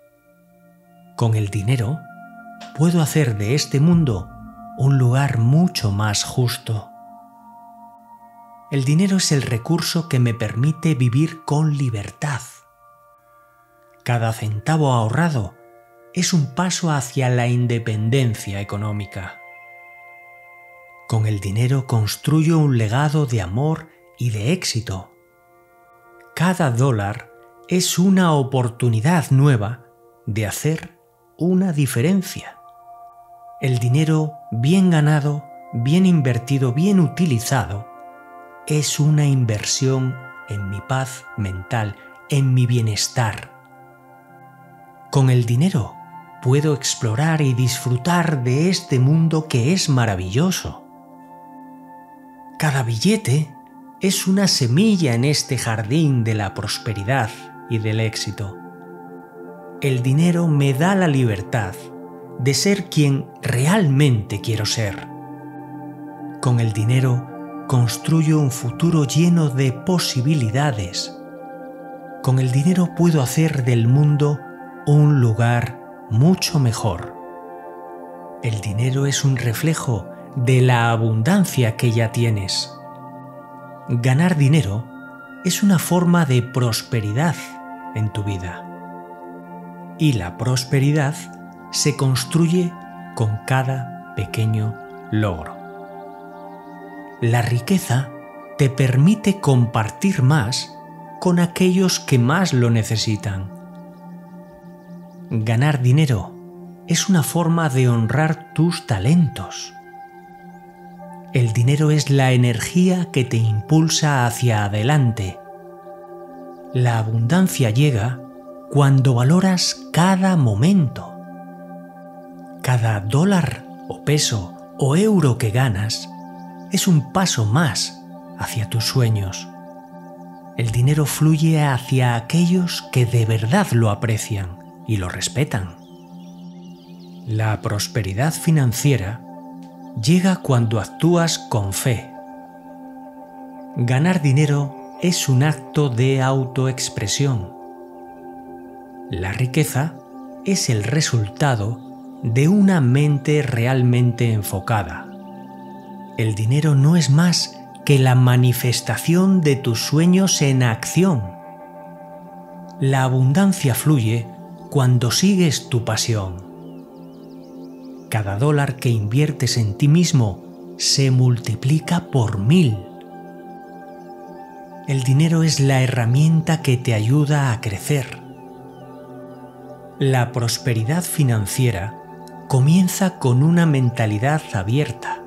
Con el dinero puedo hacer de este mundo un lugar mucho más justo. El dinero es el recurso que me permite vivir con libertad. Cada centavo ahorrado es un paso hacia la independencia económica. Con el dinero construyo un legado de amor y de éxito. Cada dólar es una oportunidad nueva de hacer una diferencia. El dinero bien ganado, bien invertido, bien utilizado, es una inversión en mi paz mental, en mi bienestar. Con el dinero puedo explorar y disfrutar de este mundo que es maravilloso. Cada billete es una semilla en este jardín de la prosperidad y del éxito. El dinero me da la libertad de ser quien realmente quiero ser. Con el dinero construyo un futuro lleno de posibilidades. Con el dinero puedo hacer del mundo un lugar mucho mejor. El dinero es un reflejo de la abundancia que ya tienes. Ganar dinero es una forma de prosperidad en tu vida. Y la prosperidad se construye con cada pequeño logro. La riqueza te permite compartir más con aquellos que más lo necesitan. Ganar dinero es una forma de honrar tus talentos. El dinero es la energía que te impulsa hacia adelante. La abundancia llega cuando valoras cada momento. Cada dólar o peso o euro que ganas es un paso más hacia tus sueños. El dinero fluye hacia aquellos que de verdad lo aprecian y lo respetan. La prosperidad financiera llega cuando actúas con fe. Ganar dinero es un acto de autoexpresión. La riqueza es el resultado de una mente realmente enfocada. El dinero no es más que la manifestación de tus sueños en acción. La abundancia fluye cuando sigues tu pasión. Cada dólar que inviertes en ti mismo se multiplica por 1000. El dinero es la herramienta que te ayuda a crecer. La prosperidad financiera comienza con una mentalidad abierta.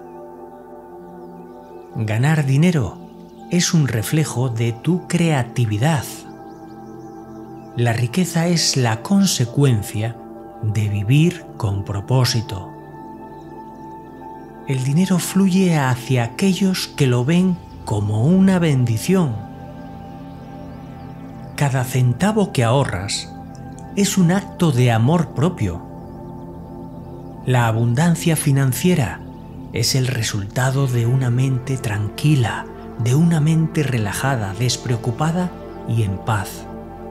Ganar dinero es un reflejo de tu creatividad. La riqueza es la consecuencia de vivir con propósito. El dinero fluye hacia aquellos que lo ven como una bendición. Cada centavo que ahorras es un acto de amor propio. La abundancia financiera es el resultado de una mente tranquila, de una mente relajada, despreocupada y en paz.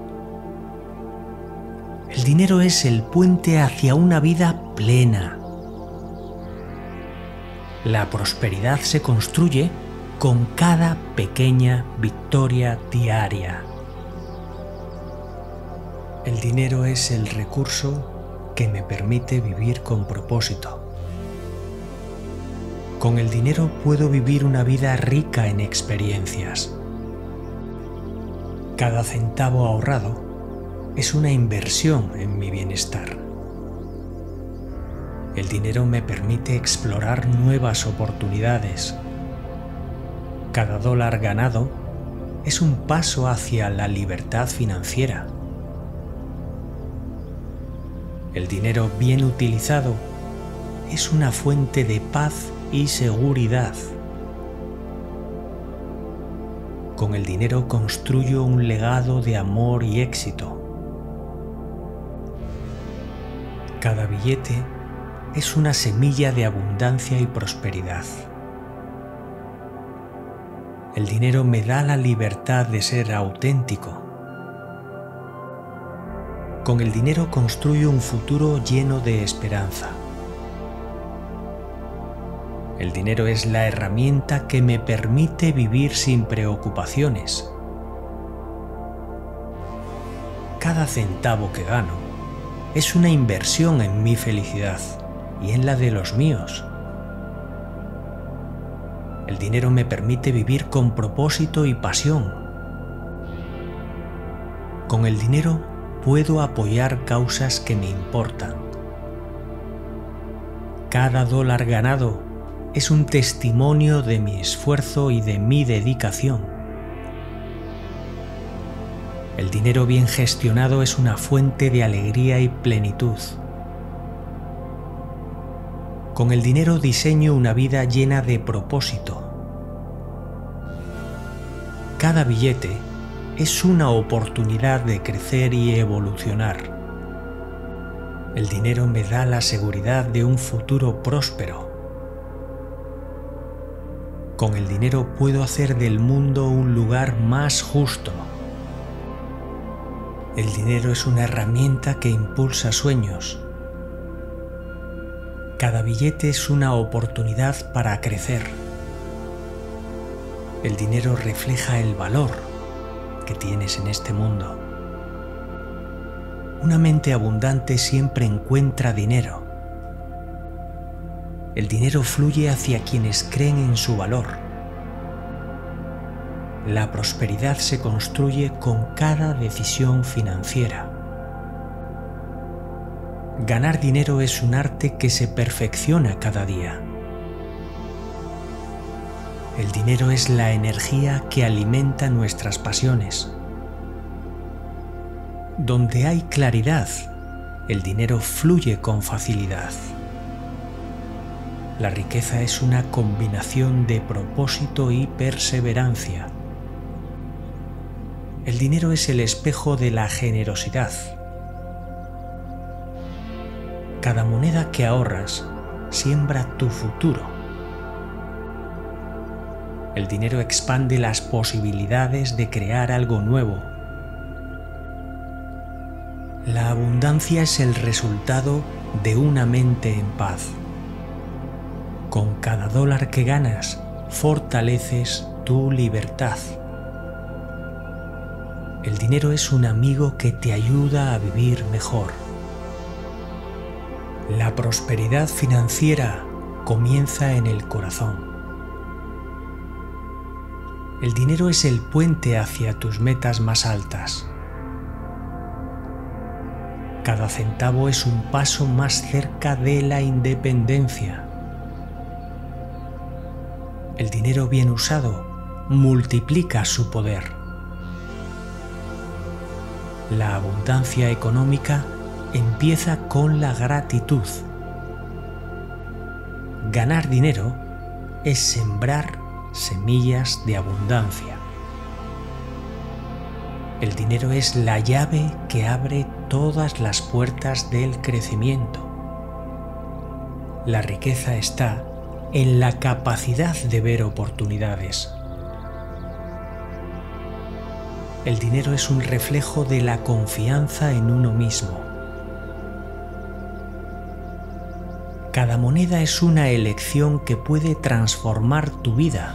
El dinero es el puente hacia una vida plena. La prosperidad se construye con cada pequeña victoria diaria. El dinero es el recurso que me permite vivir con propósito. Con el dinero puedo vivir una vida rica en experiencias. Cada centavo ahorrado es una inversión en mi bienestar. El dinero me permite explorar nuevas oportunidades. Cada dólar ganado es un paso hacia la libertad financiera. El dinero bien utilizado es una fuente de paz y seguridad. Con el dinero construyo un legado de amor y éxito. Cada billete es una semilla de abundancia y prosperidad. El dinero me da la libertad de ser auténtico. Con el dinero construyo un futuro lleno de esperanza. El dinero es la herramienta que me permite vivir sin preocupaciones. Cada centavo que gano es una inversión en mi felicidad y en la de los míos. El dinero me permite vivir con propósito y pasión. Con el dinero puedo apoyar causas que me importan. Cada dólar ganado es un testimonio de mi esfuerzo y de mi dedicación. El dinero bien gestionado es una fuente de alegría y plenitud. Con el dinero diseño una vida llena de propósito. Cada billete es una oportunidad de crecer y evolucionar. El dinero me da la seguridad de un futuro próspero. Con el dinero puedo hacer del mundo un lugar más justo. El dinero es una herramienta que impulsa sueños. Cada billete es una oportunidad para crecer. El dinero refleja el valor que tienes en este mundo. Una mente abundante siempre encuentra dinero. El dinero fluye hacia quienes creen en su valor. La prosperidad se construye con cada decisión financiera. Ganar dinero es un arte que se perfecciona cada día. El dinero es la energía que alimenta nuestras pasiones. Donde hay claridad, el dinero fluye con facilidad. La riqueza es una combinación de propósito y perseverancia. El dinero es el espejo de la generosidad. Cada moneda que ahorras siembra tu futuro. El dinero expande las posibilidades de crear algo nuevo. La abundancia es el resultado de una mente en paz. Con cada dólar que ganas, fortaleces tu libertad. El dinero es un amigo que te ayuda a vivir mejor. La prosperidad financiera comienza en el corazón. El dinero es el puente hacia tus metas más altas. Cada centavo es un paso más cerca de la independencia. El dinero bien usado multiplica su poder. La abundancia económica empieza con la gratitud. Ganar dinero es sembrar semillas de abundancia. El dinero es la llave que abre todas las puertas del crecimiento. La riqueza está en la capacidad de ver oportunidades. El dinero es un reflejo de la confianza en uno mismo. Cada moneda es una elección que puede transformar tu vida.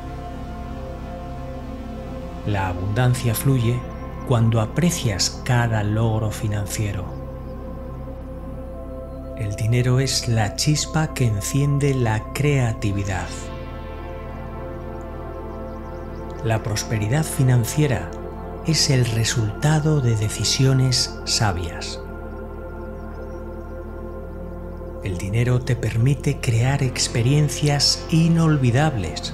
La abundancia fluye cuando aprecias cada logro financiero. El dinero es la chispa que enciende la creatividad. La prosperidad financiera es el resultado de decisiones sabias. El dinero te permite crear experiencias inolvidables.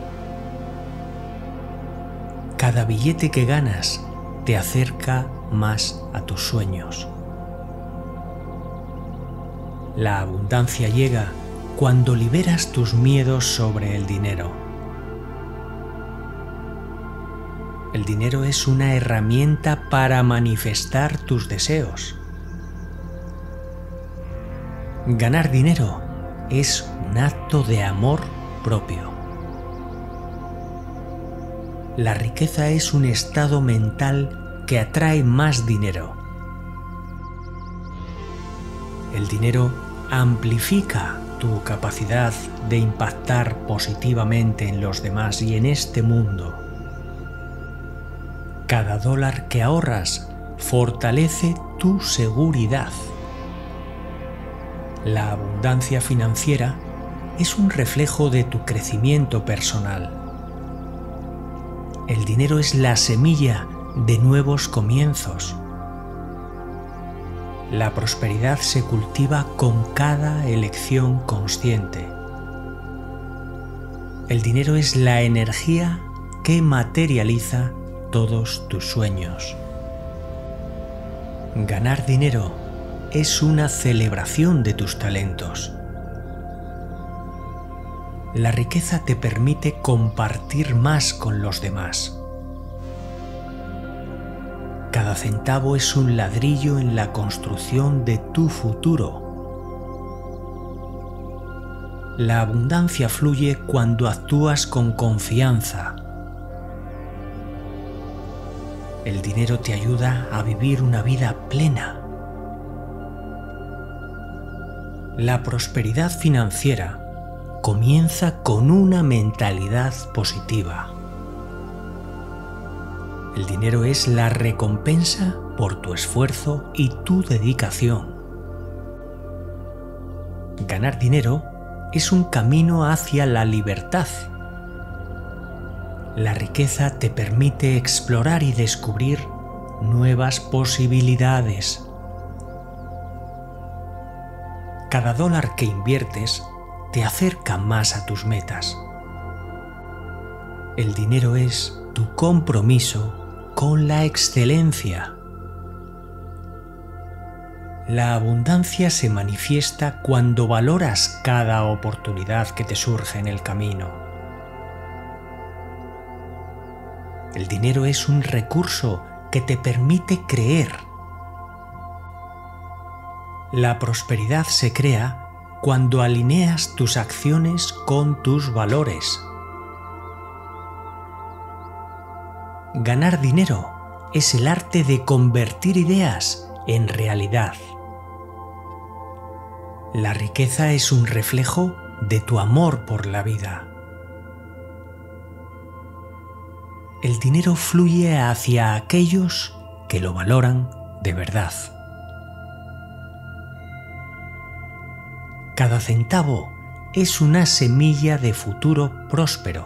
Cada billete que ganas te acerca más a tus sueños. La abundancia llega cuando liberas tus miedos sobre el dinero. El dinero es una herramienta para manifestar tus deseos. Ganar dinero es un acto de amor propio. La riqueza es un estado mental que atrae más dinero. El dinero amplifica tu capacidad de impactar positivamente en los demás y en este mundo. Cada dólar que ahorras fortalece tu seguridad. La abundancia financiera es un reflejo de tu crecimiento personal. El dinero es la semilla de nuevos comienzos. La prosperidad se cultiva con cada elección consciente. El dinero es la energía que materializa todos tus sueños. Ganar dinero es una celebración de tus talentos. La riqueza te permite compartir más con los demás. Cada centavo es un ladrillo en la construcción de tu futuro. La abundancia fluye cuando actúas con confianza. El dinero te ayuda a vivir una vida plena. La prosperidad financiera comienza con una mentalidad positiva. El dinero es la recompensa por tu esfuerzo y tu dedicación. Ganar dinero es un camino hacia la libertad. La riqueza te permite explorar y descubrir nuevas posibilidades. Cada dólar que inviertes te acerca más a tus metas. El dinero es tu compromiso con la excelencia. La abundancia se manifiesta cuando valoras cada oportunidad que te surge en el camino. El dinero es un recurso que te permite creer. La prosperidad se crea cuando alineas tus acciones con tus valores. Ganar dinero es el arte de convertir ideas en realidad. La riqueza es un reflejo de tu amor por la vida. El dinero fluye hacia aquellos que lo valoran de verdad. Cada centavo es una semilla de futuro próspero.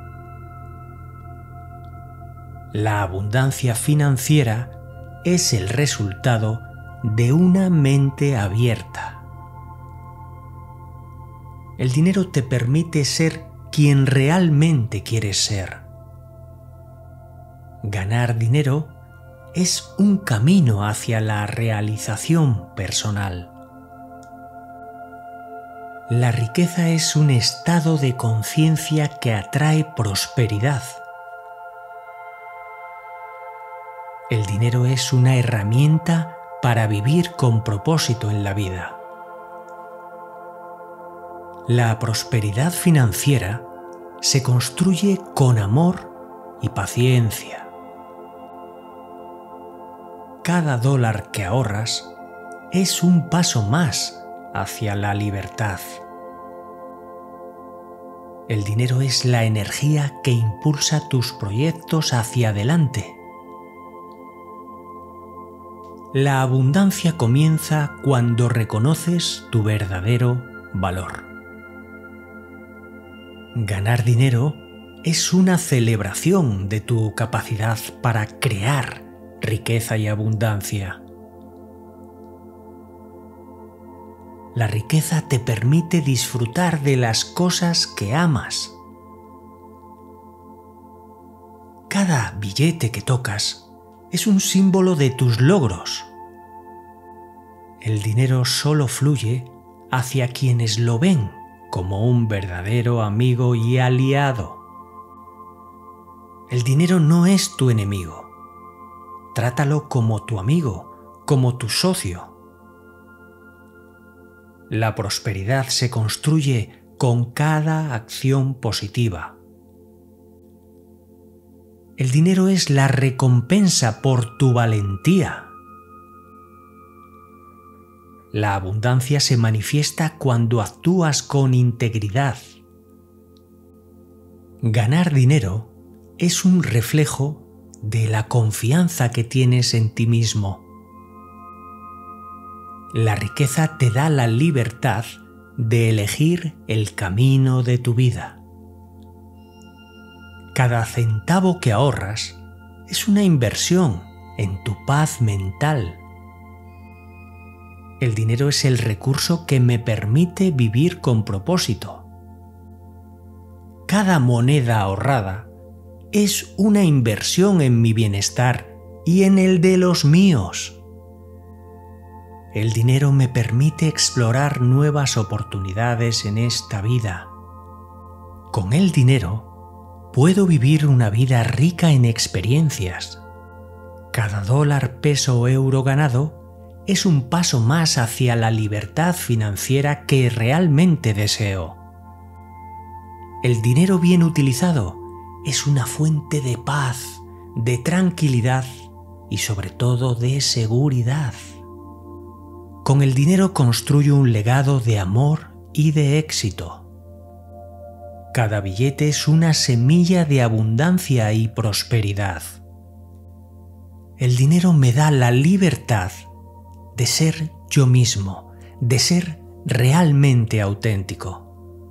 La abundancia financiera es el resultado de una mente abierta. El dinero te permite ser quien realmente quieres ser. Ganar dinero es un camino hacia la realización personal. La riqueza es un estado de conciencia que atrae prosperidad. El dinero es una herramienta para vivir con propósito en la vida. La prosperidad financiera se construye con amor y paciencia. Cada dólar que ahorras es un paso más hacia la libertad. El dinero es la energía que impulsa tus proyectos hacia adelante. La abundancia comienza cuando reconoces tu verdadero valor. Ganar dinero es una celebración de tu capacidad para crear riqueza y abundancia. La riqueza te permite disfrutar de las cosas que amas. Cada billete que tocas es un símbolo de tus logros. El dinero solo fluye hacia quienes lo ven como un verdadero amigo y aliado. El dinero no es tu enemigo. Trátalo como tu amigo, como tu socio. La prosperidad se construye con cada acción positiva. El dinero es la recompensa por tu valentía. La abundancia se manifiesta cuando actúas con integridad. Ganar dinero es un reflejo de la confianza que tienes en ti mismo. La riqueza te da la libertad de elegir el camino de tu vida. Cada centavo que ahorras es una inversión en tu paz mental. El dinero es el recurso que me permite vivir con propósito. Cada moneda ahorrada es una inversión en mi bienestar y en el de los míos. El dinero me permite explorar nuevas oportunidades en esta vida. Con el dinero puedo vivir una vida rica en experiencias. Cada dólar, peso o euro ganado es un paso más hacia la libertad financiera que realmente deseo. El dinero bien utilizado es una fuente de paz, de tranquilidad y sobre todo de seguridad. Con el dinero construyo un legado de amor y de éxito. Cada billete es una semilla de abundancia y prosperidad. El dinero me da la libertad de ser yo mismo, de ser realmente auténtico.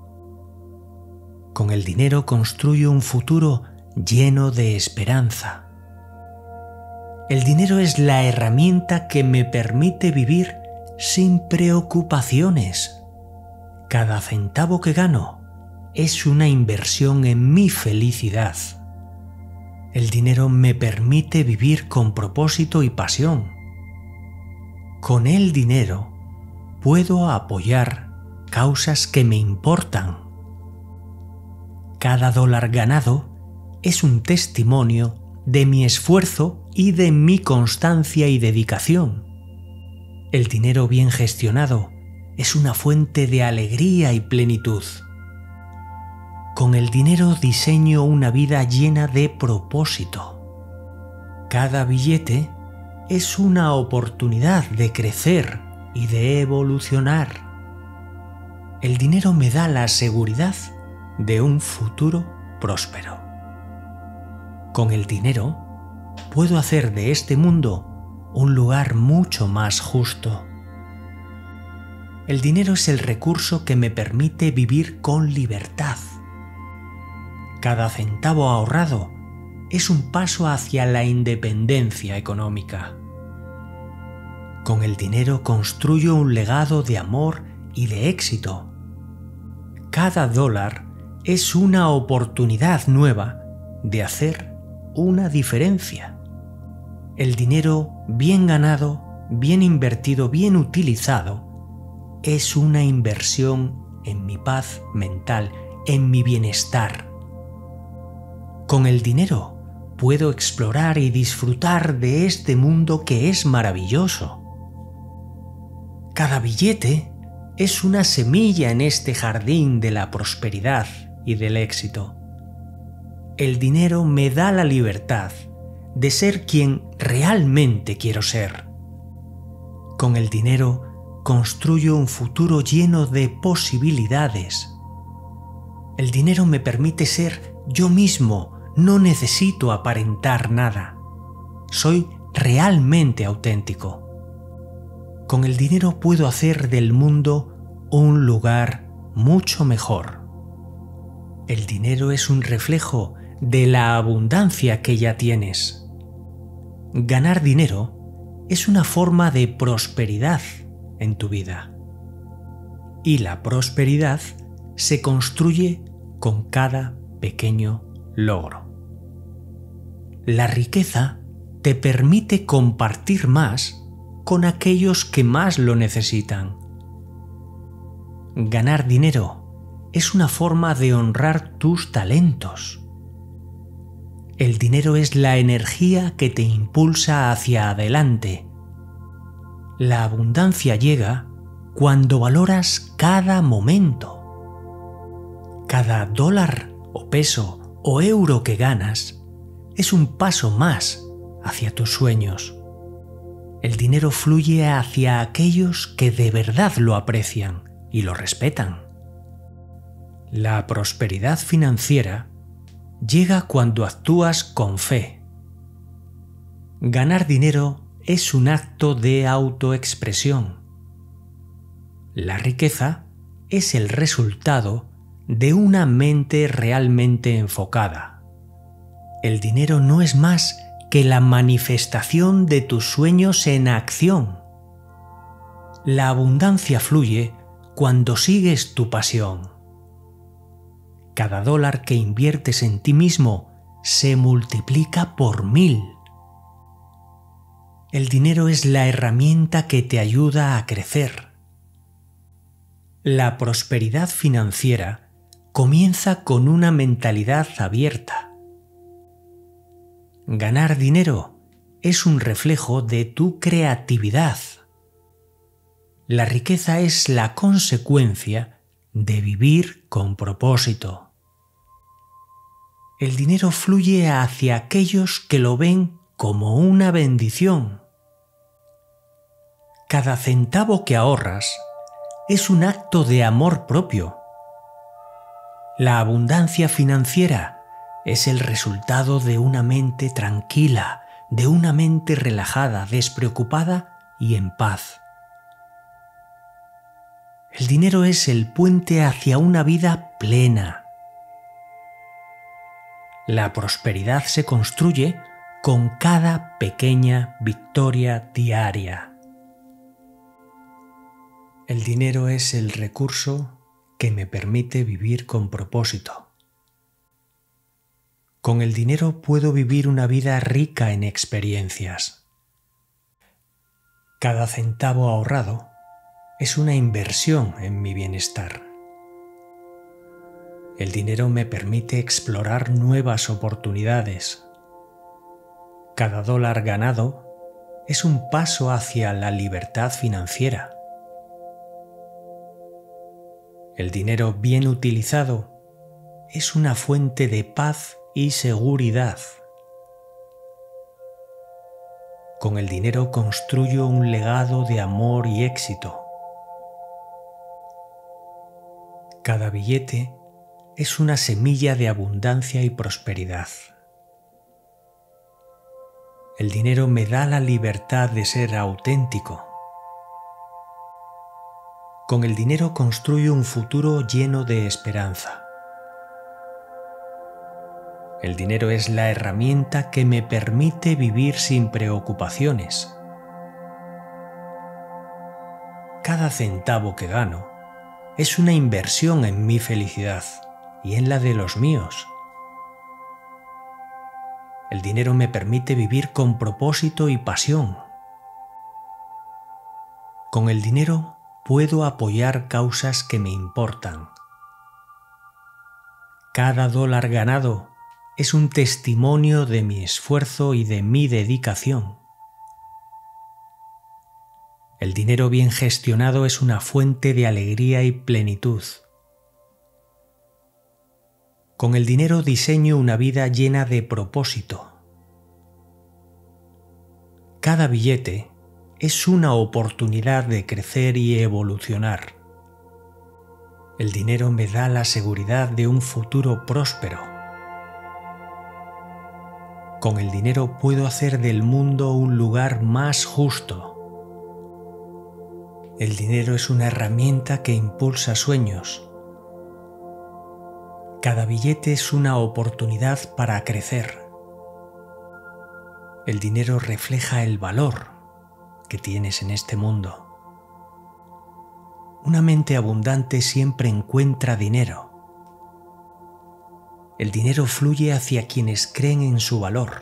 Con el dinero construyo un futuro lleno de esperanza. El dinero es la herramienta que me permite vivir sin preocupaciones. Cada centavo que gano es una inversión en mi felicidad. El dinero me permite vivir con propósito y pasión. Con el dinero puedo apoyar causas que me importan. Cada dólar ganado es un testimonio de mi esfuerzo y de mi constancia y dedicación. El dinero bien gestionado es una fuente de alegría y plenitud. Con el dinero diseño una vida llena de propósito. Cada billete es una oportunidad de crecer y de evolucionar. El dinero me da la seguridad de un futuro próspero. Con el dinero puedo hacer de este mundo un lugar mucho más justo. El dinero es el recurso que me permite vivir con libertad. Cada centavo ahorrado es un paso hacia la independencia económica. Con el dinero construyo un legado de amor y de éxito. Cada dólar es una oportunidad nueva de hacer una diferencia. El dinero bien ganado, bien invertido, bien utilizado, es una inversión en mi paz mental, en mi bienestar. Con el dinero puedo explorar y disfrutar de este mundo que es maravilloso. Cada billete es una semilla en este jardín de la prosperidad y del éxito. El dinero me da la libertad de ser quien realmente quiero ser. Con el dinero construyo un futuro lleno de posibilidades. El dinero me permite ser yo mismo, no necesito aparentar nada. Soy realmente auténtico. Con el dinero puedo hacer del mundo un lugar mucho mejor. El dinero es un reflejo de la abundancia que ya tienes. Ganar dinero es una forma de prosperidad en tu vida. Y la prosperidad se construye con cada pequeño logro. La riqueza te permite compartir más con aquellos que más lo necesitan. Ganar dinero es una forma de honrar tus talentos. El dinero es la energía que te impulsa hacia adelante. La abundancia llega cuando valoras cada momento. Cada dólar o peso o euro que ganas es un paso más hacia tus sueños. El dinero fluye hacia aquellos que de verdad lo aprecian y lo respetan. La prosperidad financiera llega cuando actúas con fe. Ganar dinero es un acto de autoexpresión. La riqueza es el resultado de una mente realmente enfocada. El dinero no es más que la manifestación de tus sueños en acción. La abundancia fluye cuando sigues tu pasión. Cada dólar que inviertes en ti mismo se multiplica por 1000. El dinero es la herramienta que te ayuda a crecer. La prosperidad financiera comienza con una mentalidad abierta. Ganar dinero es un reflejo de tu creatividad. La riqueza es la consecuencia de vivir con propósito. El dinero fluye hacia aquellos que lo ven como una bendición. Cada centavo que ahorras es un acto de amor propio. La abundancia financiera es el resultado de una mente tranquila, de una mente relajada, despreocupada y en paz. El dinero es el puente hacia una vida plena. La prosperidad se construye con cada pequeña victoria diaria. El dinero es el recurso que me permite vivir con propósito. Con el dinero puedo vivir una vida rica en experiencias. Cada centavo ahorrado es una inversión en mi bienestar. El dinero me permite explorar nuevas oportunidades. Cada dólar ganado es un paso hacia la libertad financiera. El dinero bien utilizado es una fuente de paz y seguridad. Con el dinero construyo un legado de amor y éxito. Cada billete es una semilla de abundancia y prosperidad. El dinero me da la libertad de ser auténtico. Con el dinero construyo un futuro lleno de esperanza. El dinero es la herramienta que me permite vivir sin preocupaciones. Cada centavo que gano es una inversión en mi felicidad y en la de los míos. El dinero me permite vivir con propósito y pasión. Con el dinero puedo apoyar causas que me importan. Cada dólar ganado es un testimonio de mi esfuerzo y de mi dedicación. El dinero bien gestionado es una fuente de alegría y plenitud. Con el dinero diseño una vida llena de propósito. Cada billete es una oportunidad de crecer y evolucionar. El dinero me da la seguridad de un futuro próspero. Con el dinero puedo hacer del mundo un lugar más justo. El dinero es una herramienta que impulsa sueños. Cada billete es una oportunidad para crecer. El dinero refleja el valor que tienes en este mundo. Una mente abundante siempre encuentra dinero. El dinero fluye hacia quienes creen en su valor.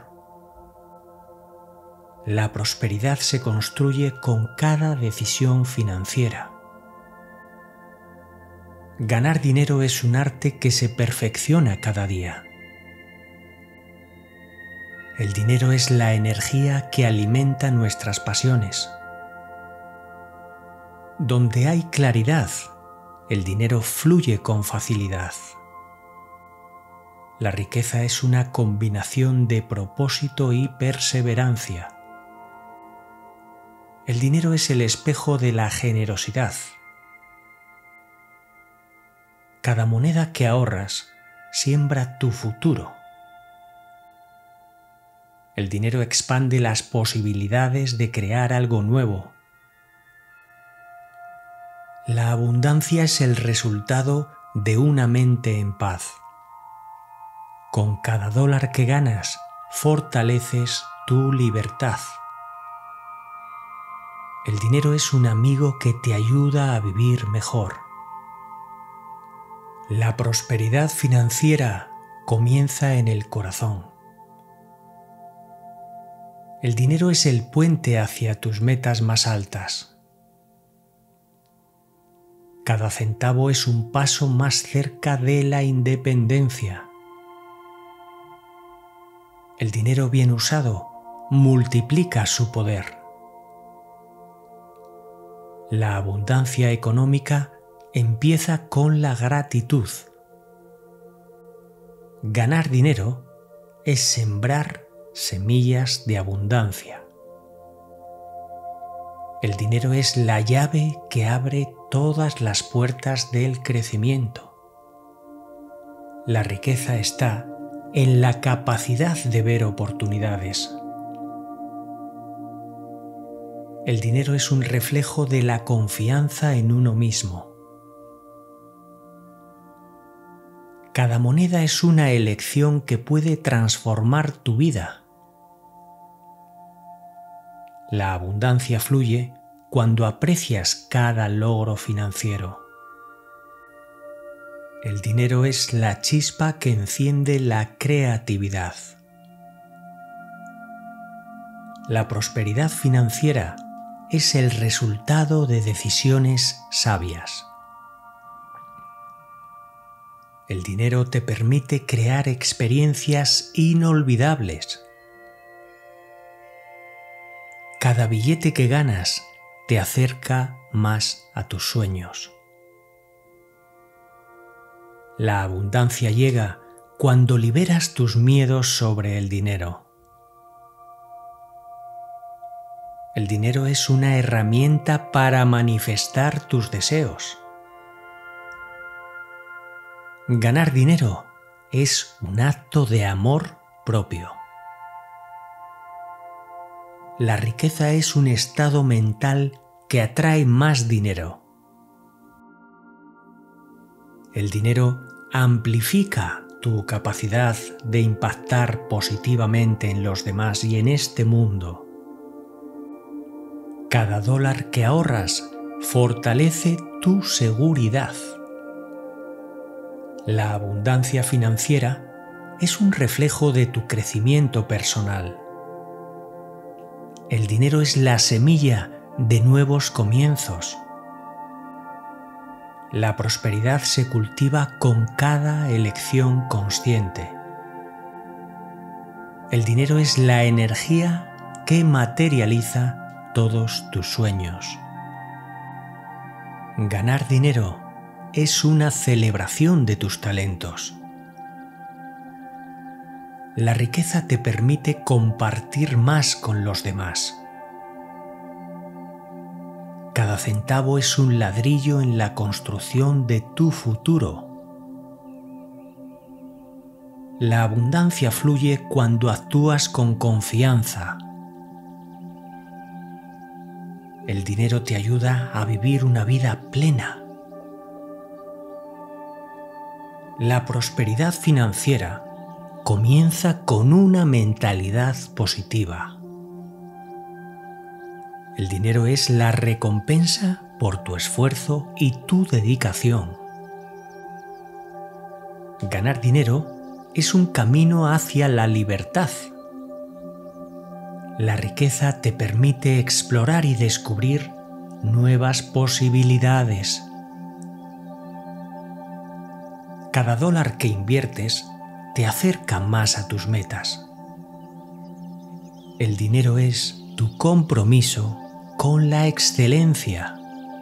La prosperidad se construye con cada decisión financiera. Ganar dinero es un arte que se perfecciona cada día. El dinero es la energía que alimenta nuestras pasiones. Donde hay claridad, el dinero fluye con facilidad. La riqueza es una combinación de propósito y perseverancia. El dinero es el espejo de la generosidad. Cada moneda que ahorras siembra tu futuro. El dinero expande las posibilidades de crear algo nuevo. La abundancia es el resultado de una mente en paz. Con cada dólar que ganas, fortaleces tu libertad. El dinero es un amigo que te ayuda a vivir mejor. La prosperidad financiera comienza en el corazón. El dinero es el puente hacia tus metas más altas. Cada centavo es un paso más cerca de la independencia. El dinero bien usado multiplica su poder. La abundancia económica empieza con la gratitud. Ganar dinero es sembrar semillas de abundancia. El dinero es la llave que abre todas las puertas del crecimiento. La riqueza está en la capacidad de ver oportunidades. El dinero es un reflejo de la confianza en uno mismo. Cada moneda es una elección que puede transformar tu vida. La abundancia fluye cuando aprecias cada logro financiero. El dinero es la chispa que enciende la creatividad. La prosperidad financiera es el resultado de decisiones sabias. El dinero te permite crear experiencias inolvidables. Cada billete que ganas te acerca más a tus sueños. La abundancia llega cuando liberas tus miedos sobre el dinero. El dinero es una herramienta para manifestar tus deseos. Ganar dinero es un acto de amor propio. La riqueza es un estado mental que atrae más dinero. El dinero amplifica tu capacidad de impactar positivamente en los demás y en este mundo. Cada dólar que ahorras fortalece tu seguridad. La abundancia financiera es un reflejo de tu crecimiento personal. El dinero es la semilla de nuevos comienzos. La prosperidad se cultiva con cada elección consciente. El dinero es la energía que materializa todos tus sueños. Ganar dinero es una celebración de tus talentos. La riqueza te permite compartir más con los demás. Cada centavo es un ladrillo en la construcción de tu futuro. La abundancia fluye cuando actúas con confianza. El dinero te ayuda a vivir una vida plena. La prosperidad financiera comienza con una mentalidad positiva. El dinero es la recompensa por tu esfuerzo y tu dedicación. Ganar dinero es un camino hacia la libertad. La riqueza te permite explorar y descubrir nuevas posibilidades. Cada dólar que inviertes te acerca más a tus metas. El dinero es tu compromiso con la excelencia.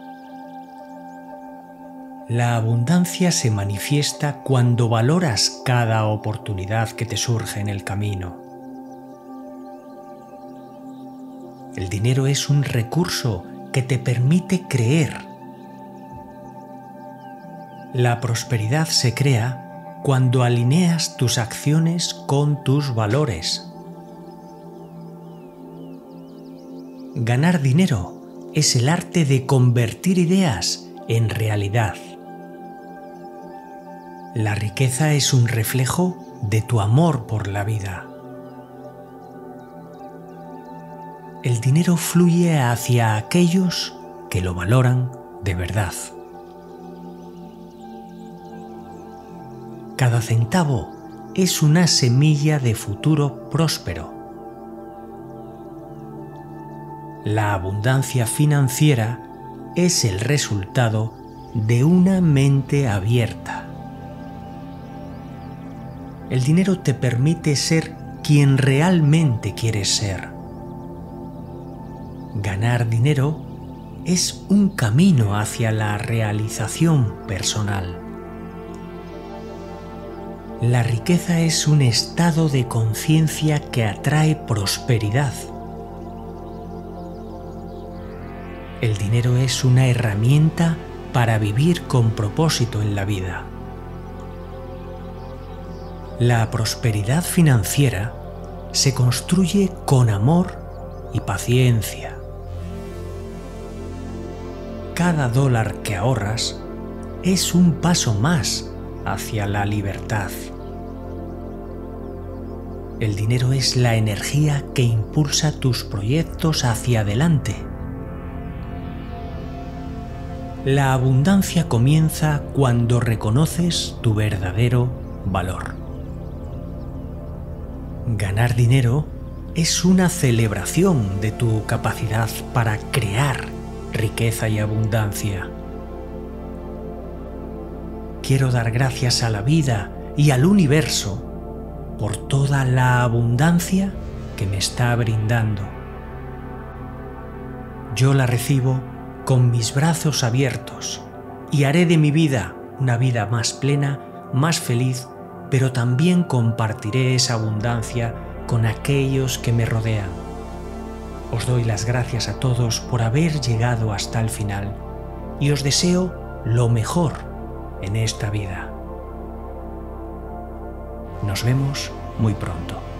La abundancia se manifiesta cuando valoras cada oportunidad que te surge en el camino. El dinero es un recurso que te permite creer. La prosperidad se crea cuando alineas tus acciones con tus valores. Ganar dinero es el arte de convertir ideas en realidad. La riqueza es un reflejo de tu amor por la vida. El dinero fluye hacia aquellos que lo valoran de verdad. Cada centavo es una semilla de futuro próspero. La abundancia financiera es el resultado de una mente abierta. El dinero te permite ser quien realmente quieres ser. Ganar dinero es un camino hacia la realización personal. La riqueza es un estado de conciencia que atrae prosperidad. El dinero es una herramienta para vivir con propósito en la vida. La prosperidad financiera se construye con amor y paciencia. Cada dólar que ahorras es un paso más hacia la libertad. El dinero es la energía que impulsa tus proyectos hacia adelante. La abundancia comienza cuando reconoces tu verdadero valor. Ganar dinero es una celebración de tu capacidad para crear riqueza y abundancia. Quiero dar gracias a la vida y al universo por toda la abundancia que me está brindando. Yo la recibo con mis brazos abiertos y haré de mi vida una vida más plena, más feliz, pero también compartiré esa abundancia con aquellos que me rodean. Os doy las gracias a todos por haber llegado hasta el final y os deseo lo mejor en esta vida. Nos vemos muy pronto.